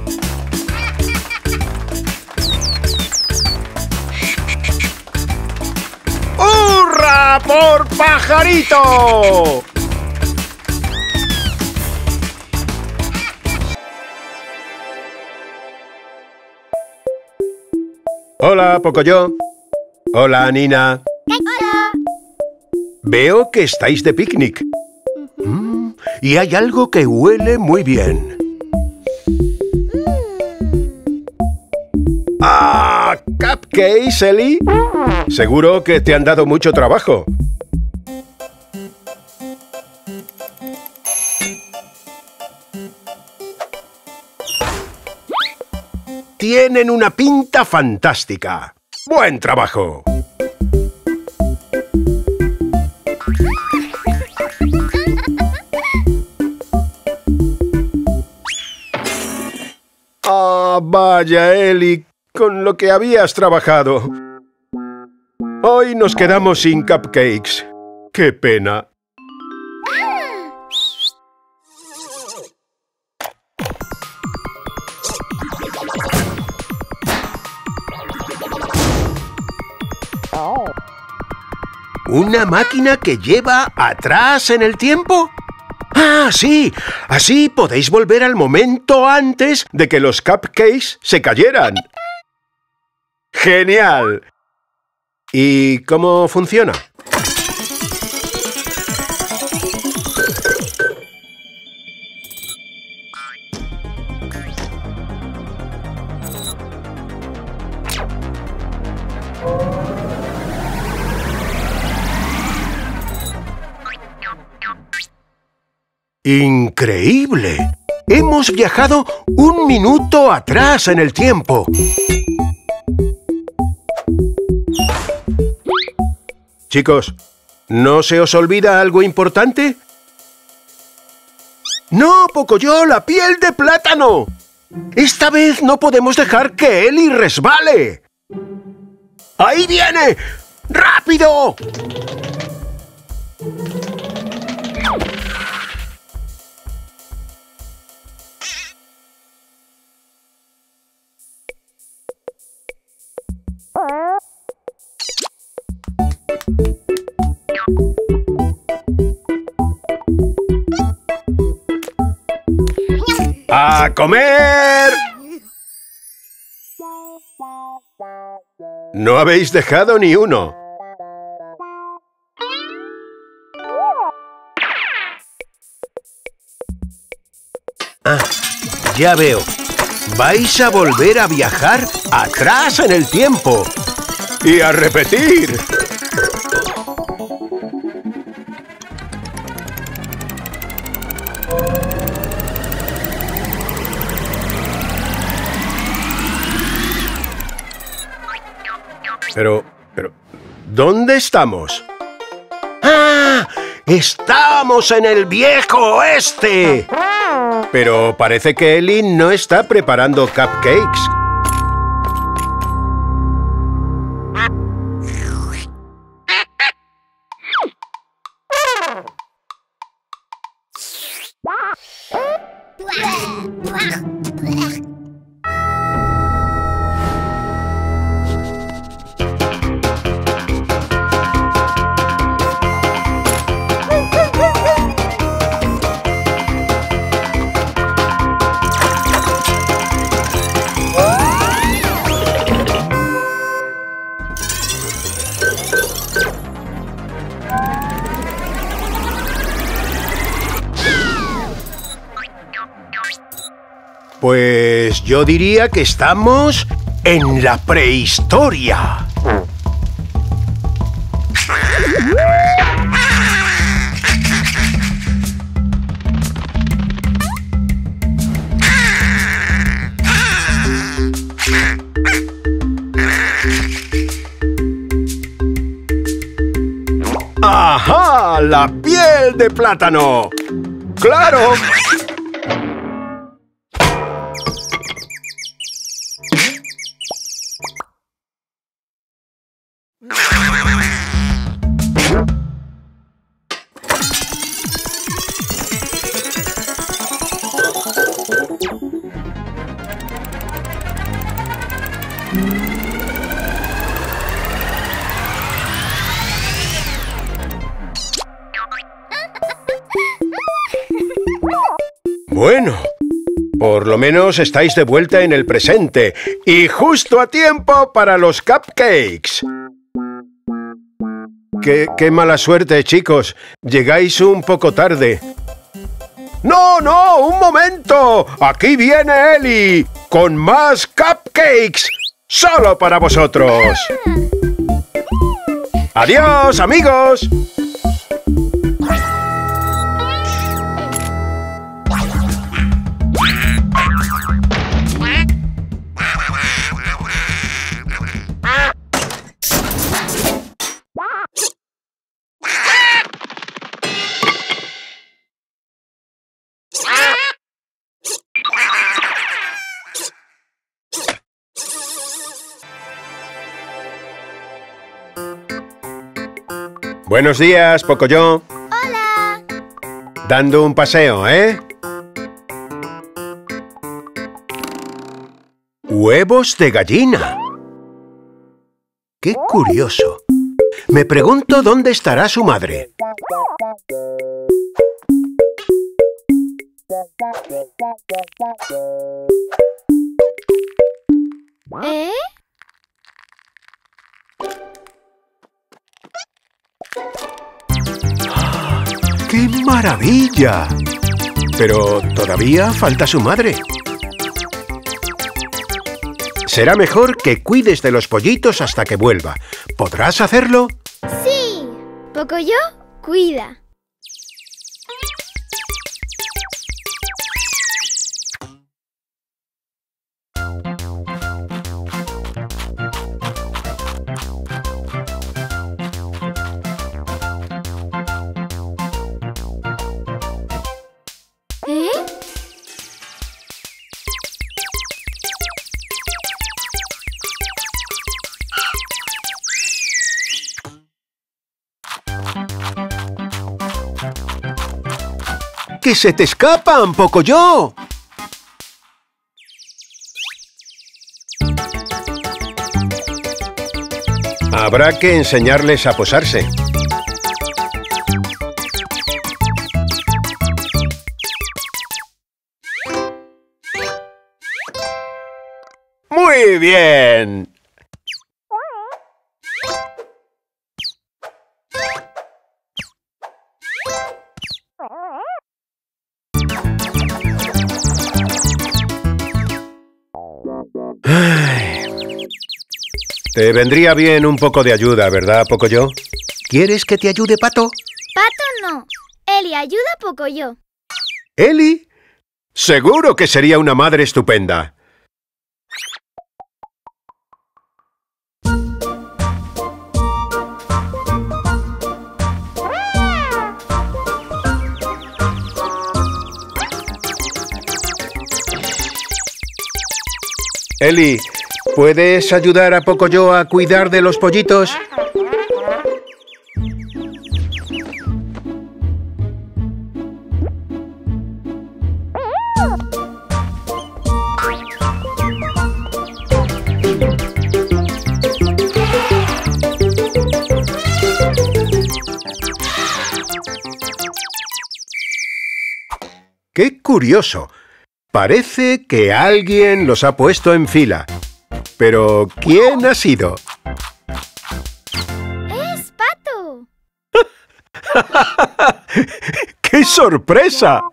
¡Hurra por Pajarito! Hola, Pocoyo. Hola, Nina. Hola. Veo que estáis de picnic. Mm, y hay algo que huele muy bien. ¡Ah! ¿Cupcakes, Ellie? Seguro que te han dado mucho trabajo. Tienen una pinta fantástica. ¡Buen trabajo! Ah, vaya, Ellie, con lo que habías trabajado. Hoy nos quedamos sin cupcakes. ¡Qué pena! ¿Una máquina que lleva atrás en el tiempo? ¡Ah, sí! Así podéis volver al momento antes de que los cupcakes se cayeran. ¡Genial! ¿Y cómo funciona? ¡Increíble! Hemos viajado un minuto atrás en el tiempo. Chicos, ¿no se os olvida algo importante? ¡No, Pocoyo, la piel de plátano! Esta vez no podemos dejar que Ellie resbale. ¡Ahí viene! ¡Rápido! ¡A comer! No habéis dejado ni uno. Ah, ya veo. Vais a volver a viajar atrás en el tiempo. ¡Y a repetir! Pero, pero, ¿dónde estamos? ¡Ah! ¡Estamos en el viejo oeste! Pero parece que Ellie no está preparando cupcakes. Pues yo diría que estamos en la prehistoria. ¡Ajá! ¡La piel de plátano! ¡Claro! Bueno, por lo menos estáis de vuelta en el presente y justo a tiempo para los cupcakes. Qué, qué mala suerte, chicos. Llegáis un poco tarde. ¡No, no! ¡Un momento! ¡Aquí viene Ellie! ¡Con más cupcakes! ¡Solo para vosotros! ¡Adiós, amigos! Buenos días, Pocoyo. ¡Hola! Dando un paseo, ¿eh? ¡Huevos de gallina! ¡Qué curioso! Me pregunto dónde estará su madre. ¿Eh? ¡Qué maravilla! Pero todavía falta su madre. Será mejor que cuides de los pollitos hasta que vuelva. ¿Podrás hacerlo? ¡Sí! Pocoyo, cuida. ¿Eh? ¡Que se te escapan, Pocoyo! Habrá que enseñarles a posarse. ¡Muy bien! Ay. Te vendría bien un poco de ayuda, ¿verdad, Pocoyo? ¿Quieres que te ayude, Pato? Pato no. Ellie, ayuda a Pocoyo. ¿Ellie? Seguro que sería una madre estupenda. Ellie, ¿puedes ayudar a Pocoyo a cuidar de los pollitos? ¡Qué curioso! Parece que alguien los ha puesto en fila. Pero, ¿quién ha sido? ¡Es Pato! ¡Qué sorpresa!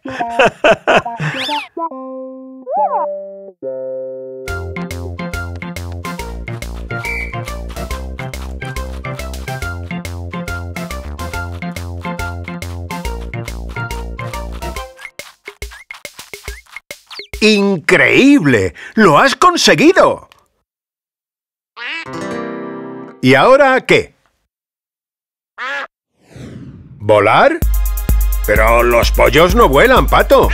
¡Increíble! ¡Lo has conseguido! ¿Y ahora qué? ¿Volar? Pero los pollos no vuelan, Pato.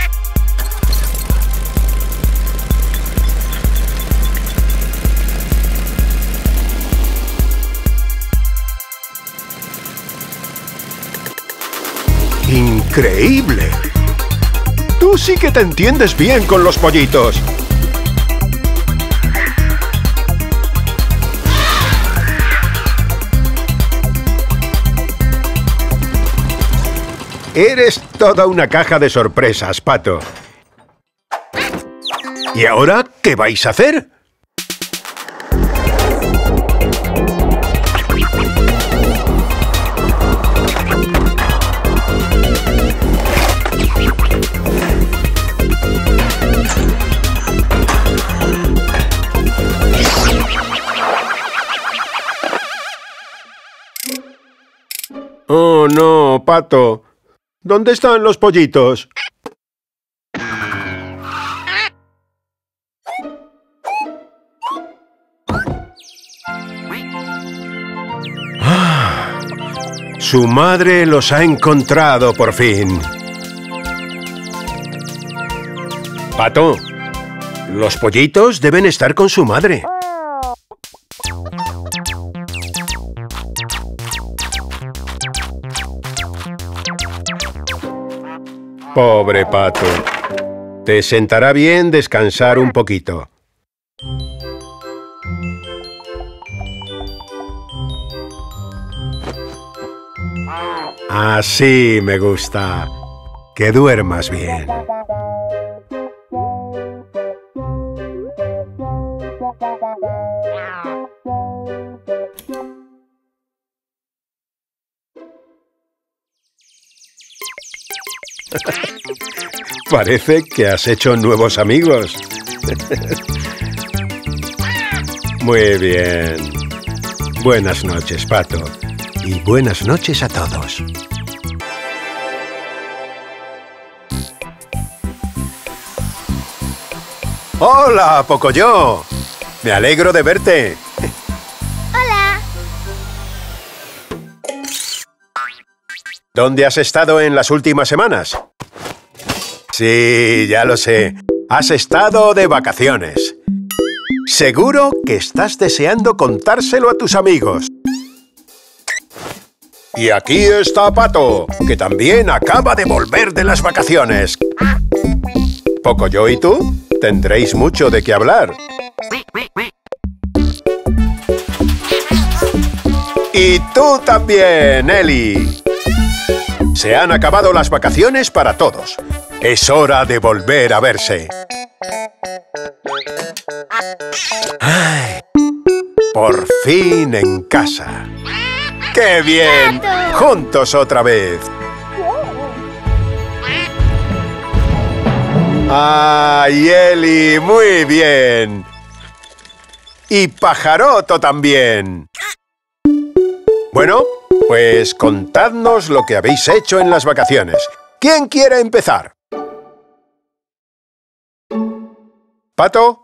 ¡Increíble! Tú sí que te entiendes bien con los pollitos. Eres toda una caja de sorpresas, Pato. ¿Y ahora qué vais a hacer? Oh, no, Pato. ¿Dónde están los pollitos? Ah, su madre los ha encontrado por fin. Pato, los pollitos deben estar con su madre. Pobre Pato. Te sentará bien descansar un poquito. Así me gusta. Que duermas bien. Parece que has hecho nuevos amigos. Muy bien. Buenas noches, Pato. Y buenas noches a todos. ¡Hola, Pocoyo! Me alegro de verte. Hola. ¿Dónde has estado en las últimas semanas? Sí, ya lo sé. Has estado de vacaciones. Seguro que estás deseando contárselo a tus amigos. Y aquí está Pato, que también acaba de volver de las vacaciones. Pocoyo y tú tendréis mucho de qué hablar. Y tú también, Eli. Se han acabado las vacaciones para todos. Es hora de volver a verse. Ay, por fin en casa. ¡Qué bien! ¡Juntos otra vez! ¡Ay, Eli! ¡Muy bien! Y Pajaroto también. Bueno, pues contadnos lo que habéis hecho en las vacaciones. ¿Quién quiere empezar? ¿Pato?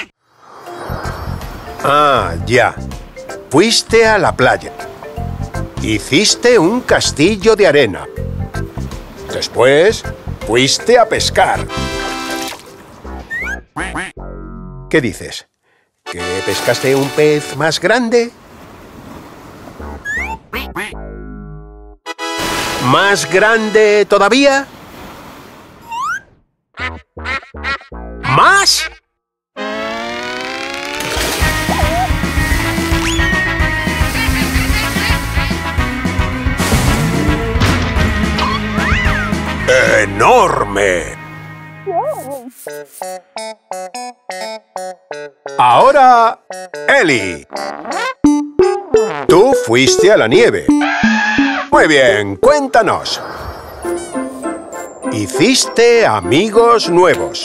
Ah, ya. Fuiste a la playa. Hiciste un castillo de arena. Después, fuiste a pescar. ¿Qué dices? ¿Que pescaste un pez más grande? ¿Más grande todavía? ¿Más? ¡Enorme! Ahora, Eli. Tú fuiste a la nieve. Muy bien, cuéntanos. Hiciste amigos nuevos.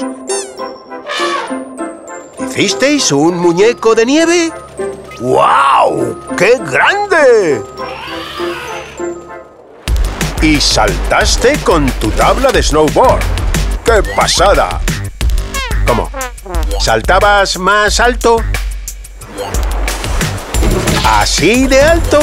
¿Hicisteis un muñeco de nieve? ¡Guau! ¡Qué grande! Y saltaste con tu tabla de snowboard. ¡Qué pasada! ¿Cómo? ¿Saltabas más alto? ¿Así de alto?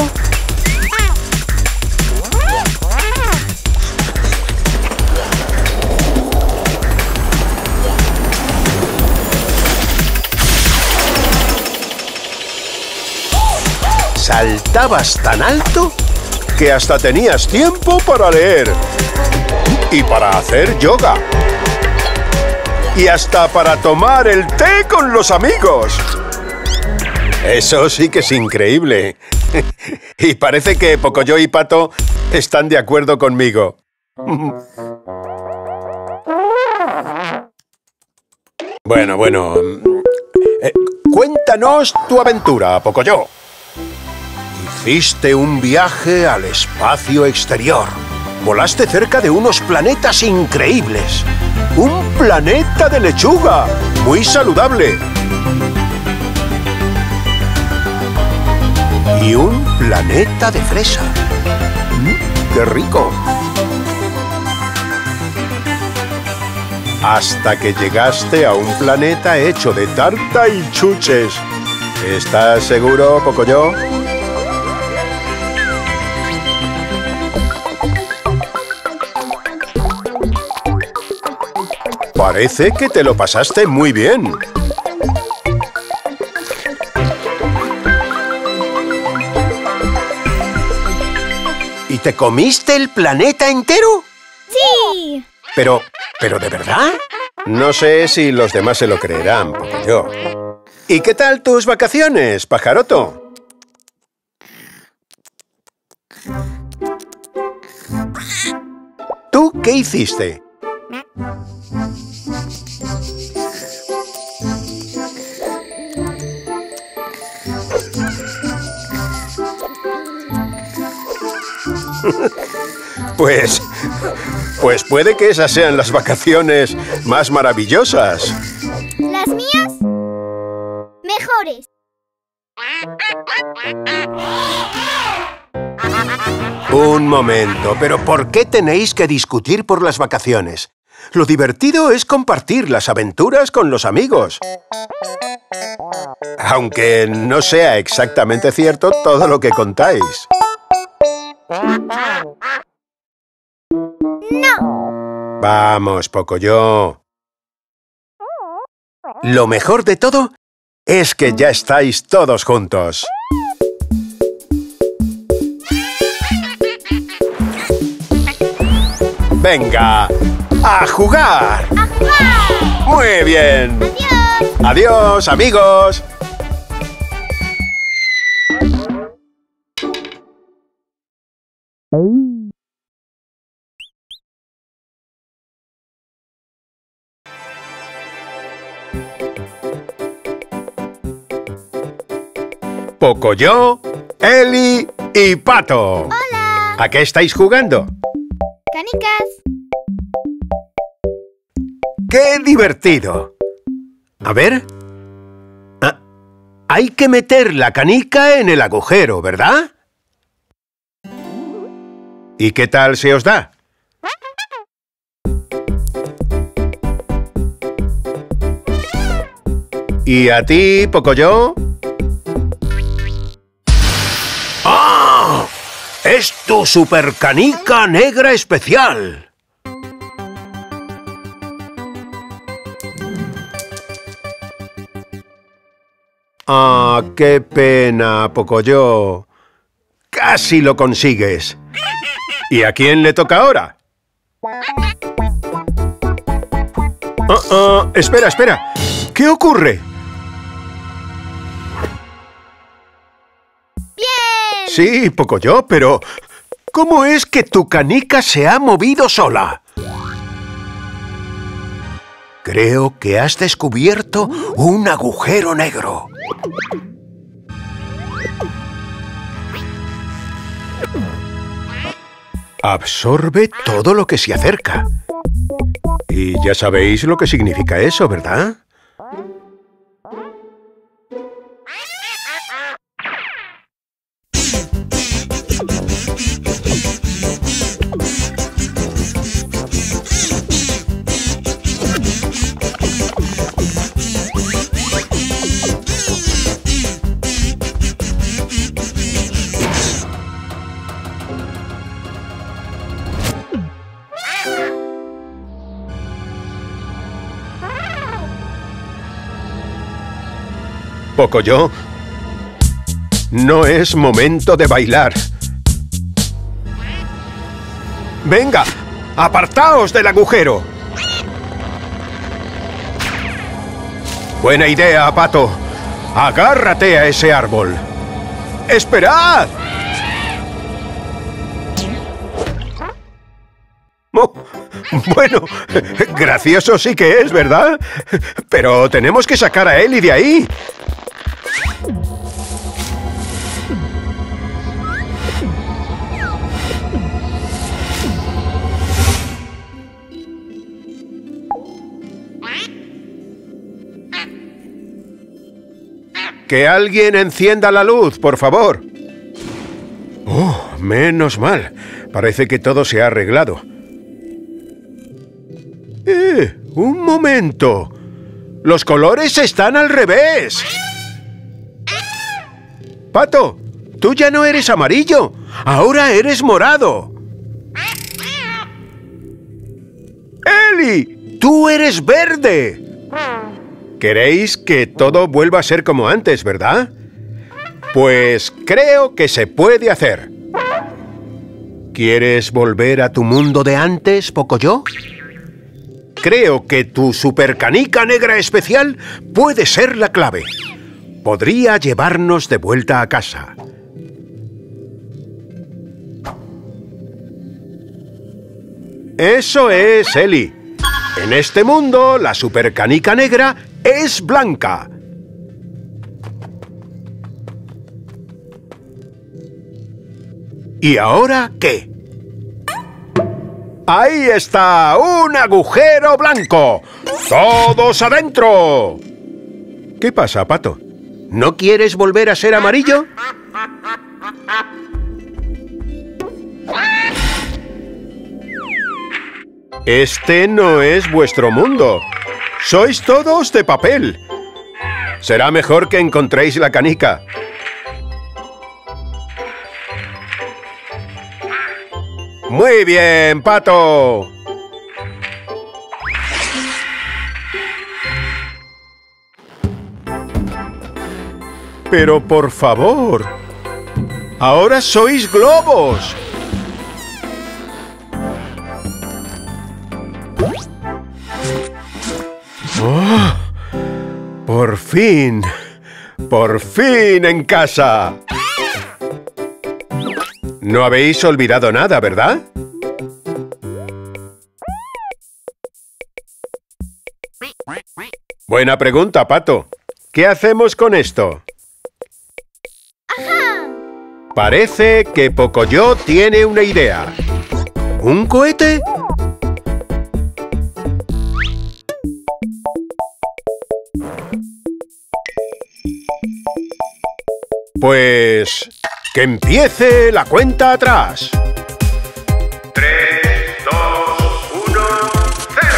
¿Saltabas tan alto que hasta tenías tiempo para leer? Y para hacer yoga. Y hasta para tomar el té con los amigos. Eso sí que es increíble. Y parece que Pocoyo y Pato están de acuerdo conmigo. Bueno, bueno. Eh, cuéntanos tu aventura, Pocoyo. Hiciste un viaje al espacio exterior. Volaste cerca de unos planetas increíbles. ¡Un planeta de lechuga! ¡Muy saludable! Y un planeta de fresa. qué rico! Hasta que llegaste a un planeta hecho de tarta y chuches. ¿Estás seguro, Pocoyo? Parece que te lo pasaste muy bien. ¿Y te comiste el planeta entero? ¡Sí! Pero, ¿pero de verdad? No sé si los demás se lo creerán, Pocoyo. ¿Y qué tal tus vacaciones, pajaroto? ¿Tú qué hiciste? Pues... Pues puede que esas sean las vacaciones más maravillosas. ¿Las mías? Mejores. Un momento, pero ¿por qué tenéis que discutir por las vacaciones? Lo divertido es compartir las aventuras con los amigos. Aunque no sea exactamente cierto todo lo que contáis. No. Vamos, Pocoyo. Lo mejor de todo es que ya estáis todos juntos. ¡Venga! ¡A jugar! ¡A jugar! ¡Muy bien! ¡Adiós! ¡Adiós, amigos! Pocoyo, Eli y Pato. ¡Hola! ¿A qué estáis jugando? ¡Canicas! ¡Qué divertido! A ver... Ah, hay que meter la canica en el agujero, ¿verdad? ¿Y qué tal se os da? ¿Y a ti, Pocoyo? ¡Ah! ¡Es tu supercanica negra especial! ¡Ah, qué pena, Pocoyo! ¡Casi lo consigues! ¿Y a quién le toca ahora? Ah, ah, espera, espera. ¿Qué ocurre? ¡Bien! Sí, Pocoyo, pero... ¿cómo es que tu canica se ha movido sola? Creo que has descubierto un agujero negro. Absorbe todo lo que se acerca. Y ya sabéis lo que significa eso, ¿verdad? Pocoyo, no es momento de bailar. ¡Venga! ¡Apartaos del agujero! Buena idea, Pato. Agárrate a ese árbol. ¡Esperad! Oh, bueno, gracioso sí que es, ¿verdad? Pero tenemos que sacar a Eli de ahí. Que alguien encienda la luz, por favor. Oh, menos mal. Parece que todo se ha arreglado. ¡Eh! ¡Un momento! ¡Los colores están al revés! Pato, tú ya no eres amarillo. Ahora eres morado. ¡Eli! ¡Tú eres verde! ¿Queréis que todo vuelva a ser como antes, verdad? Pues creo que se puede hacer. ¿Quieres volver a tu mundo de antes, Pocoyo? Creo que tu supercanica negra especial puede ser la clave. Podría llevarnos de vuelta a casa. Eso es, Eli. En este mundo, la supercanica negra es blanca. ¿Y ahora qué? ¡Ahí está! ¡Un agujero blanco! ¡Todos adentro! ¿Qué pasa, Pato? ¿No quieres volver a ser amarillo? Este no es vuestro mundo. Sois todos de papel. Será mejor que encontréis la canica. ¡Muy bien, Pato! Pero por favor, ahora sois globos. ¡Oh! ¡Por fin! ¡Por fin en casa! No habéis olvidado nada, ¿verdad? Buena pregunta, Pato. ¿Qué hacemos con esto? ¡Ajá! Parece que Pocoyo tiene una idea. ¿Un cohete? Pues... ¡que empiece la cuenta atrás! tres, dos, uno, cero.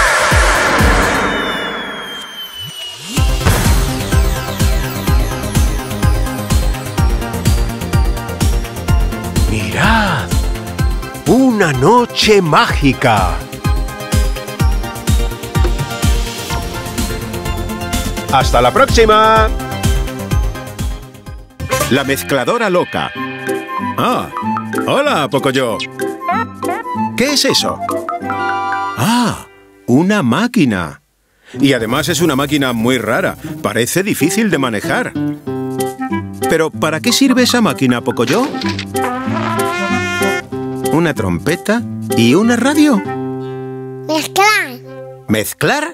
¡Mirad! ¡Una noche mágica! ¡Hasta la próxima! La mezcladora loca. Ah, hola, Pocoyo. ¿Qué es eso? Ah, una máquina. Y además es una máquina muy rara. Parece difícil de manejar. Pero, ¿para qué sirve esa máquina, Pocoyo? ¿Una trompeta y una radio? Mezclar. ¿Mezclar?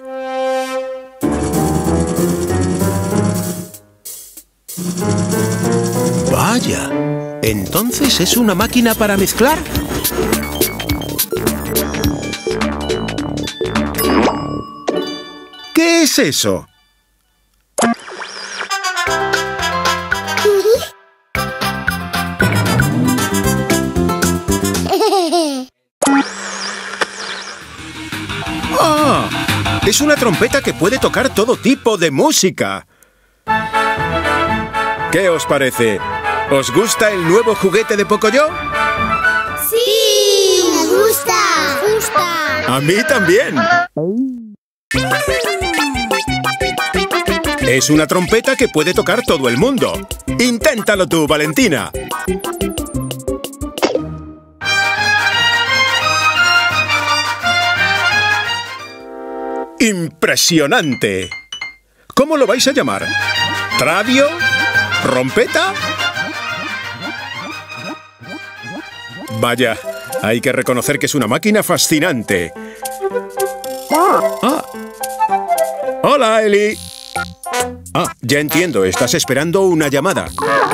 Vaya, ¿entonces es una máquina para mezclar? ¿Qué es eso? ¡Ah! Es una trompeta que puede tocar todo tipo de música. ¿Qué os parece? ¿Os gusta el nuevo juguete de Pocoyo? ¡Sí! ¡Me gusta! ¡Me gusta! ¡A mí también! Es una trompeta que puede tocar todo el mundo. ¡Inténtalo tú, Valentina! ¡Impresionante! ¿Cómo lo vais a llamar? ¿Radio? ¿Rompeta? Vaya, hay que reconocer que es una máquina fascinante. Ah. Hola, Eli. Ah, ya entiendo, estás esperando una llamada.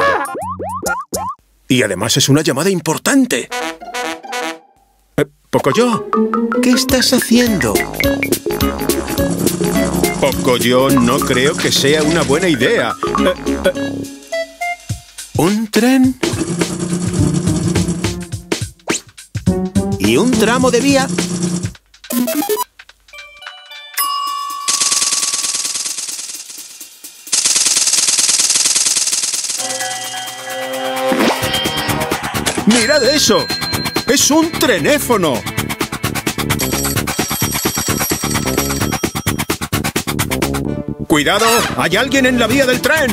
Y además es una llamada importante. Eh, Pocoyo, ¿qué estás haciendo? Pocoyo, no creo que sea una buena idea. Eh, eh. ¿Un tren? y un tramo de vía. ¡Mirad eso! ¡Es un trenéfono! ¡Cuidado! ¡Hay alguien en la vía del tren!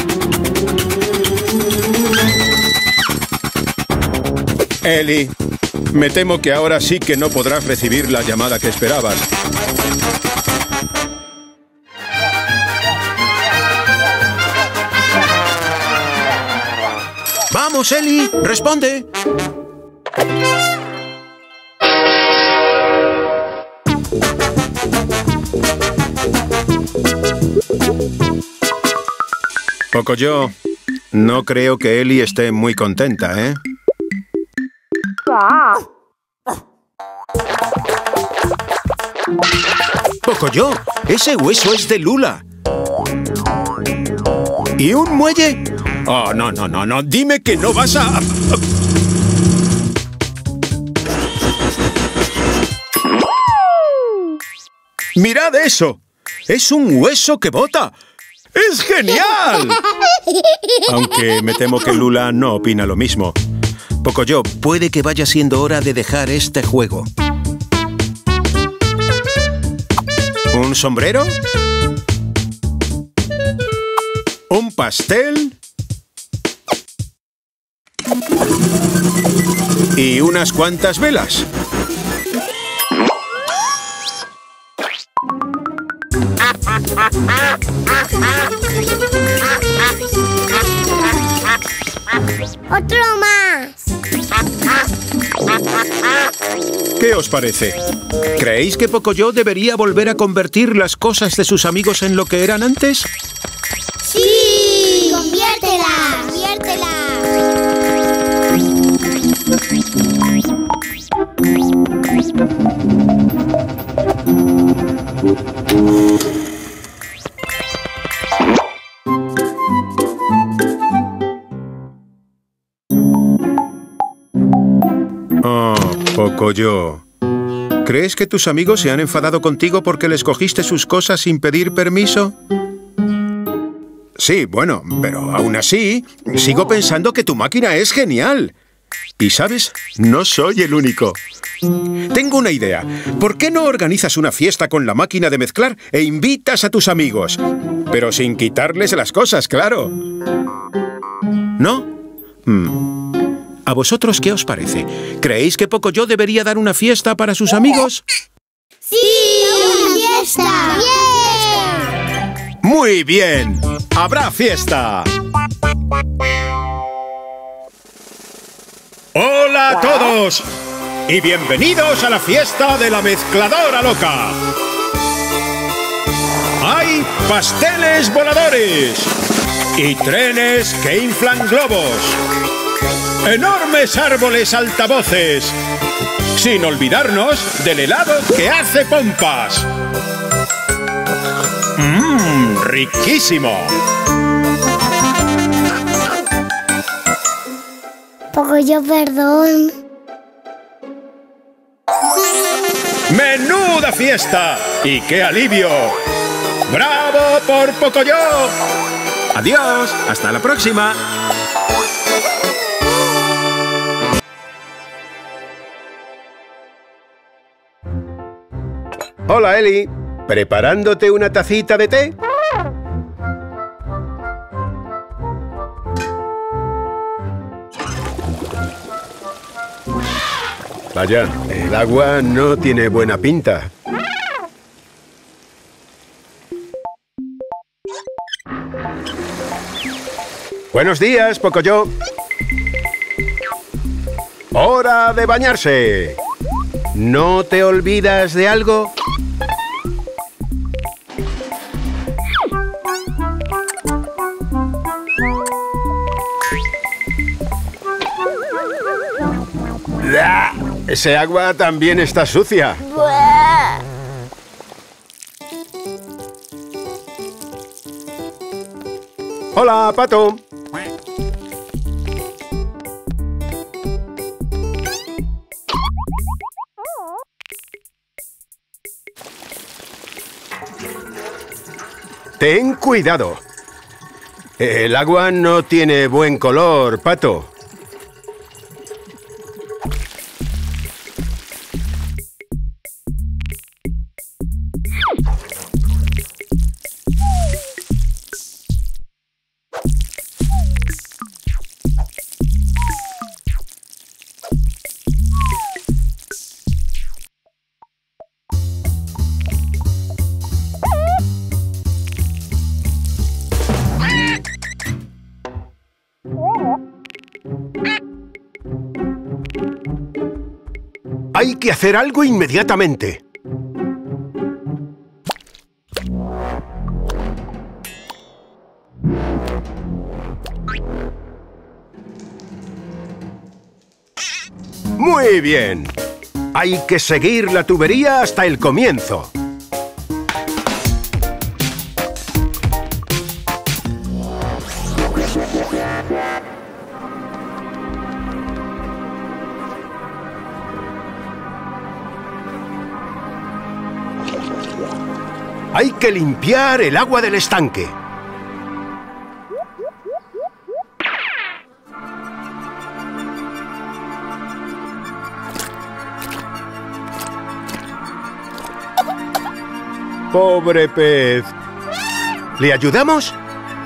Ellie, me temo que ahora sí que no podrás recibir la llamada que esperabas. ¡Vamos, Ellie! ¡Responde! Pocoyo, no creo que Ellie esté muy contenta, ¿eh? Pocoyo, ese hueso es de Lula. ¿Y un muelle? Oh, no, no, no, no. Dime que no vas a... ¡Mirad eso! ¡Es un hueso que bota! ¡Es genial! Aunque me temo que Lula no opina lo mismo. Pocoyo, puede que vaya siendo hora de dejar este juego. ¿Un sombrero? ¿Un pastel? ¿Y unas cuantas velas? ¡Otro más! ¿Qué os parece? ¿Creéis que Pocoyo debería volver a convertir las cosas de sus amigos en lo que eran antes? ¡Sí! ¡Conviértela! ¡Conviértela! Oh, Pocoyo. ¿Crees que tus amigos se han enfadado contigo porque les cogiste sus cosas sin pedir permiso? Sí, bueno, pero aún así, sigo pensando que tu máquina es genial. Y, ¿sabes? No soy el único. Tengo una idea. ¿Por qué no organizas una fiesta con la máquina de mezclar e invitas a tus amigos? Pero sin quitarles las cosas, claro. ¿No? Hmm. ¿A vosotros qué os parece? ¿Creéis que Pocoyo debería dar una fiesta para sus amigos? ¡Sí! ¡Una fiesta! ¡Bien! ¡Muy bien! ¡Habrá fiesta! ¡Hola a todos! Y bienvenidos a la fiesta de la mezcladora loca. Hay pasteles voladores y trenes que inflan globos. Enormes árboles altavoces, sin olvidarnos del helado que hace pompas. ¡Mmm! ¡Riquísimo! Pocoyo, perdón. ¡Menuda fiesta! ¡Y qué alivio! ¡Bravo por Pocoyo! ¡Adiós! ¡Hasta la próxima! Hola, Ellie. ¿Preparándote una tacita de té? Vaya, el agua no tiene buena pinta. Buenos días, Pocoyo. ¡Hora de bañarse! ¿No te olvidas de algo? ¡Ah! Ese agua también está sucia. Hola, Pato. ten cuidado. El agua no tiene buen color, Pato. Hay que hacer algo inmediatamente. Muy bien. Hay que seguir la tubería hasta el comienzo. Hay que limpiar el agua del estanque. Pobre pez. ¿Le ayudamos?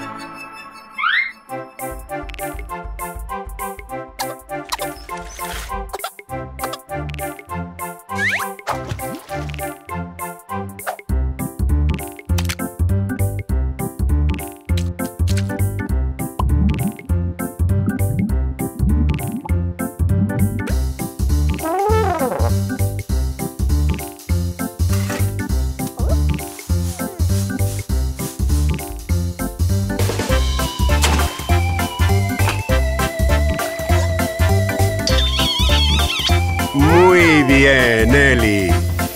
Muy bien, Eli.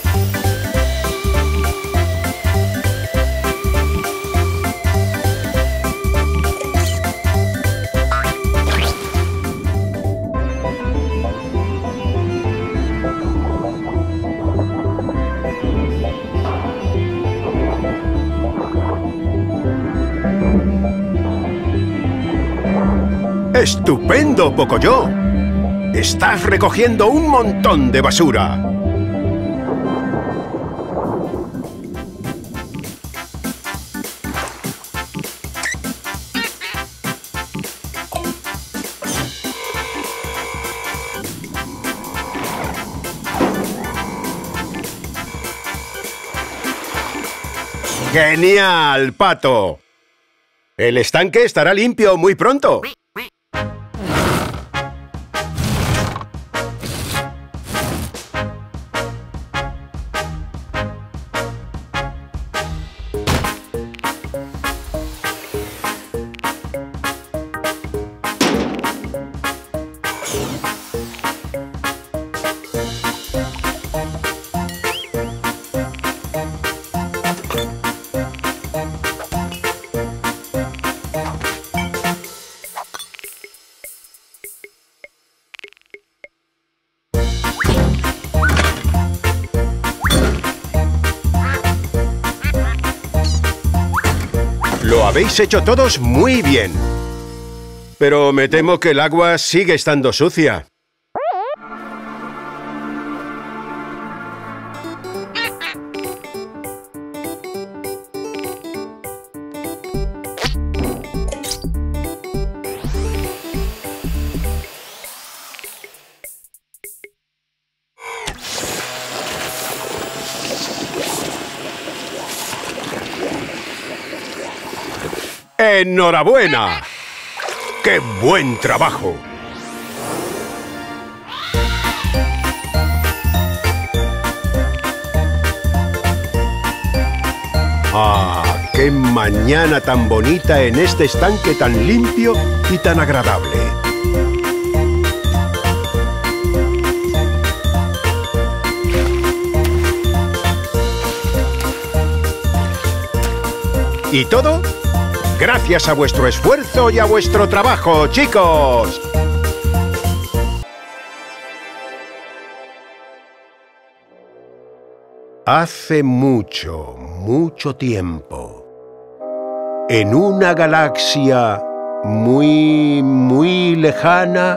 ¡Estupendo, Pocoyo! ¡Estás recogiendo un montón de basura! ¡Genial, Pato! El estanque estará limpio muy pronto. Lo habéis hecho todos muy bien. Pero me temo que el agua sigue estando sucia. ¡Enhorabuena! ¡Qué buen trabajo! ¡Ah! ¡Qué mañana tan bonita en este estanque tan limpio y tan agradable! ¿Y todo? Gracias a vuestro esfuerzo y a vuestro trabajo, chicos. Hace mucho, mucho tiempo, en una galaxia muy, muy lejana,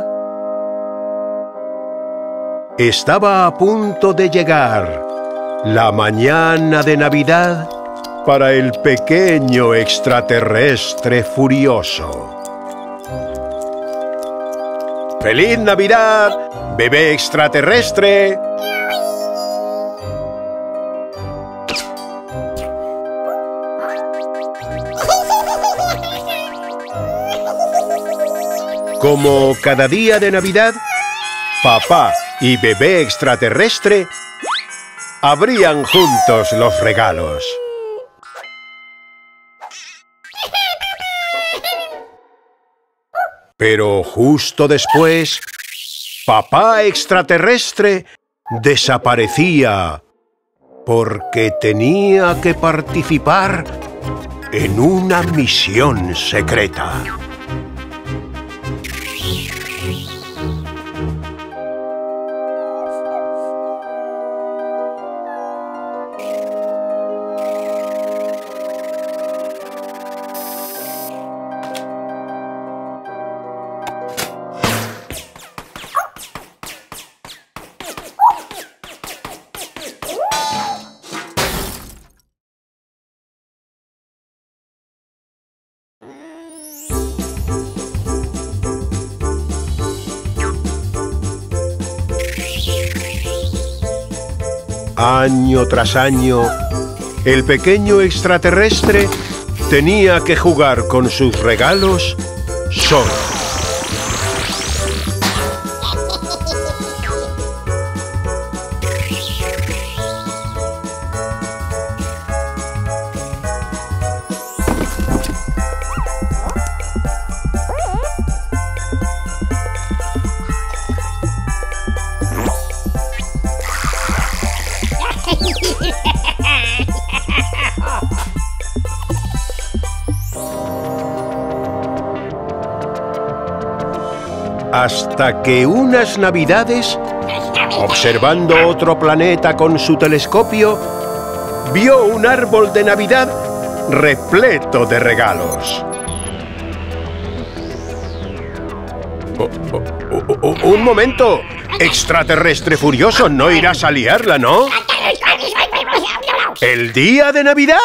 estaba a punto de llegar la mañana de Navidad para el pequeño extraterrestre furioso. ¡Feliz Navidad, bebé extraterrestre! Como cada día de Navidad, papá y bebé extraterrestre abrían juntos los regalos. Pero justo después, papá extraterrestre desaparecía porque tenía que participar en una misión secreta. Año tras año, el pequeño extraterrestre tenía que jugar con sus regalos solo. Hasta que unas navidades, observando otro planeta con su telescopio, vio un árbol de Navidad repleto de regalos. Oh, oh, oh, oh, ¡un momento! Extraterrestre furioso, no irás a liarla, ¿no? ¿El día de Navidad?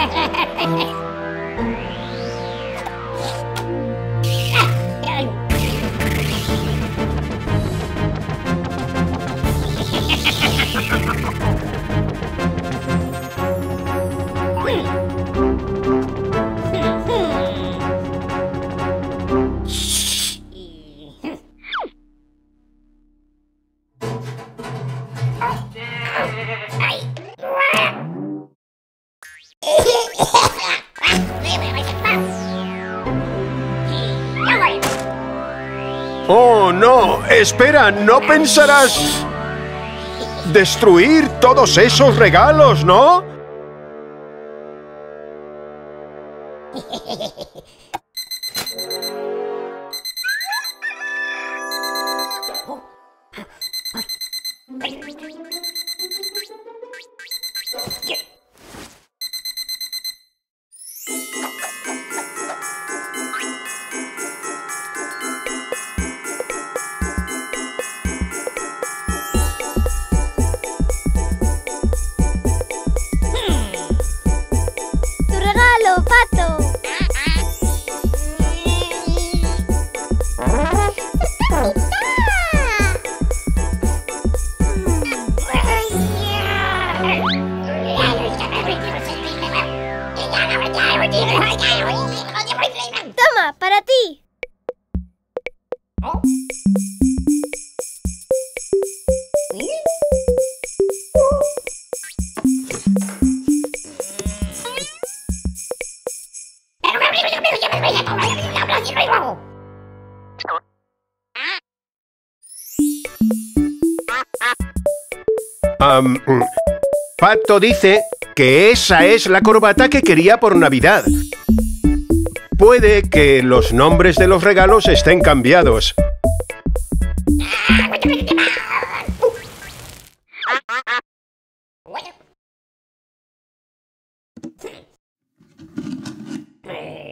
¡Oh, no! ¡Espera! ¿No pensarás destruir todos esos regalos, no? Toma, para ti. Um, Pato dice que esa es la corbata que quería por Navidad. Puede que los nombres de los regalos estén cambiados.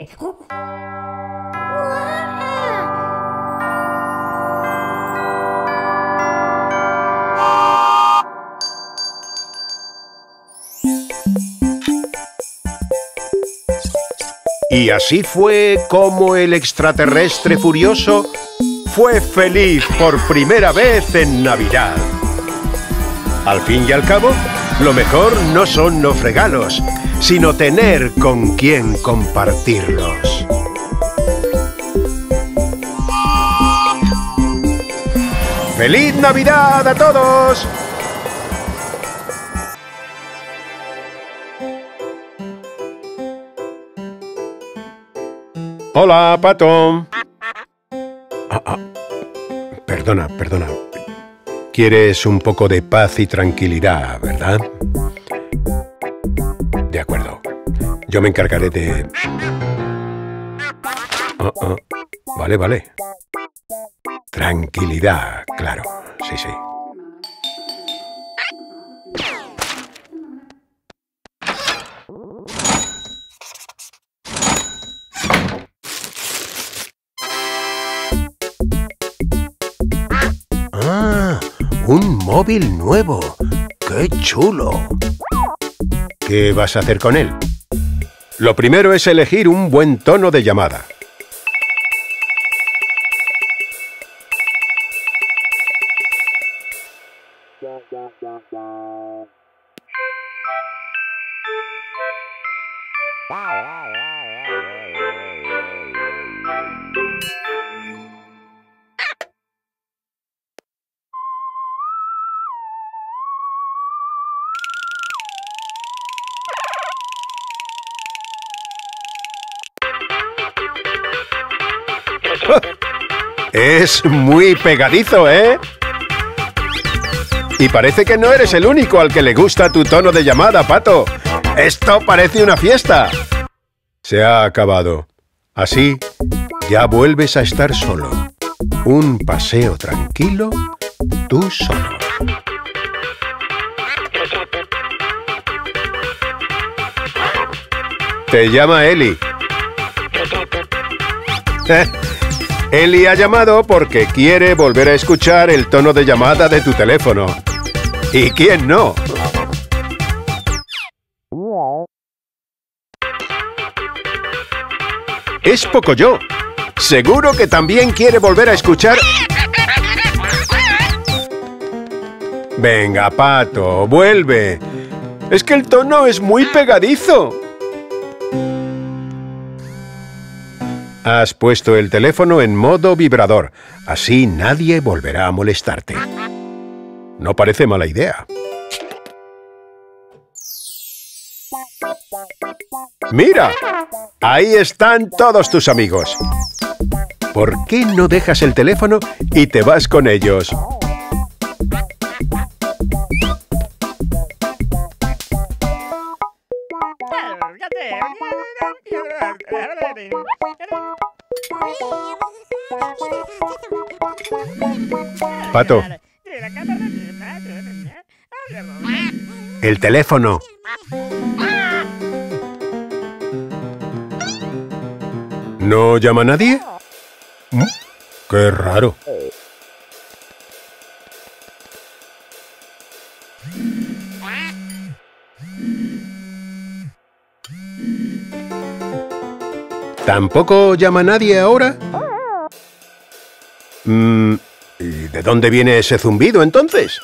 Y así fue como el extraterrestre furioso fue feliz por primera vez en Navidad. Al fin y al cabo, lo mejor no son los regalos, sino tener con quién compartirlos. ¡Feliz Navidad a todos! Hola, Pato. Ah, ah. Perdona, perdona. Quieres un poco de paz y tranquilidad, ¿verdad? De acuerdo. Yo me encargaré de... Ah, ah. Vale, vale. Tranquilidad, claro. Sí, sí. ¡Ah! ¡Un móvil nuevo! ¡Qué chulo! ¿Qué vas a hacer con él? Lo primero es elegir un buen tono de llamada. Es muy pegadizo, ¿eh? Y parece que no eres el único al que le gusta tu tono de llamada, Pato. ¡Esto parece una fiesta! Se ha acabado. Así, ya vuelves a estar solo. Un paseo tranquilo, tú solo. Te llama Eli. Eli ha llamado porque quiere volver a escuchar el tono de llamada de tu teléfono. ¿Y quién no? Es Pocoyo. Seguro que también quiere volver a escuchar... Venga, Pato, vuelve. Es que el tono es muy pegadizo. Has puesto el teléfono en modo vibrador. Así nadie volverá a molestarte. No parece mala idea. ¡Mira! Ahí están todos tus amigos. ¿Por qué no dejas el teléfono y te vas con ellos? Pato. El teléfono. ¿No llama nadie? ¡Qué raro! ¿Tampoco llama nadie ahora? Mm, ¿y de dónde viene ese zumbido, entonces?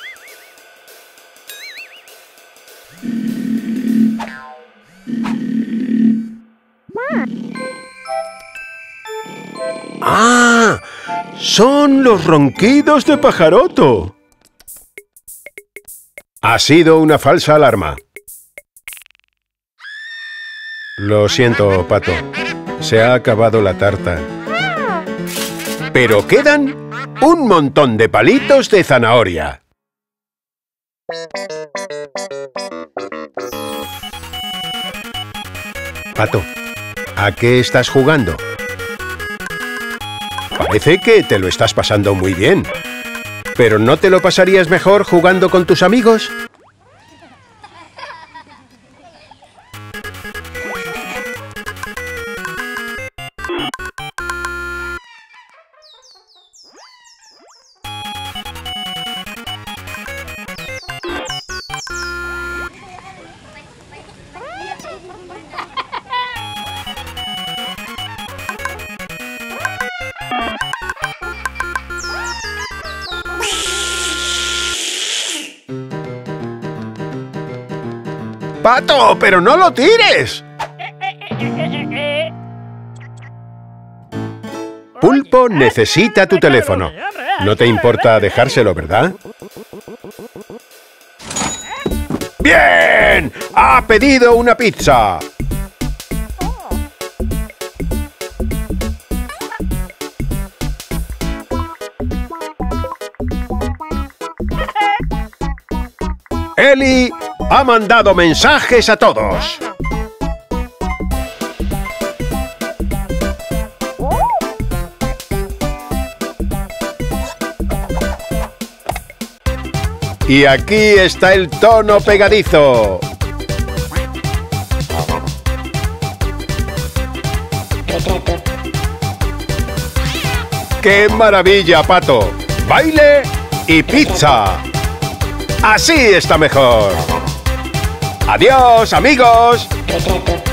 ¡Ah! ¡Son los ronquidos de Pajaroto! Ha sido una falsa alarma. Lo siento, Pato. Se ha acabado la tarta. Pero quedan un montón de palitos de zanahoria. Pato, ¿a qué estás jugando? Parece que te lo estás pasando muy bien. ¿Pero no te lo pasarías mejor jugando con tus amigos? ¡Pato, pero no lo tires! Pulpo necesita tu teléfono. No te importa dejárselo, ¿verdad? ¡Bien! ¡Ha pedido una pizza! Eli ha mandado mensajes a todos. Y aquí está el tono pegadizo. ¡Qué maravilla, Pato! ¡Baile y pizza! ¡Así está mejor! ¡Adiós, amigos!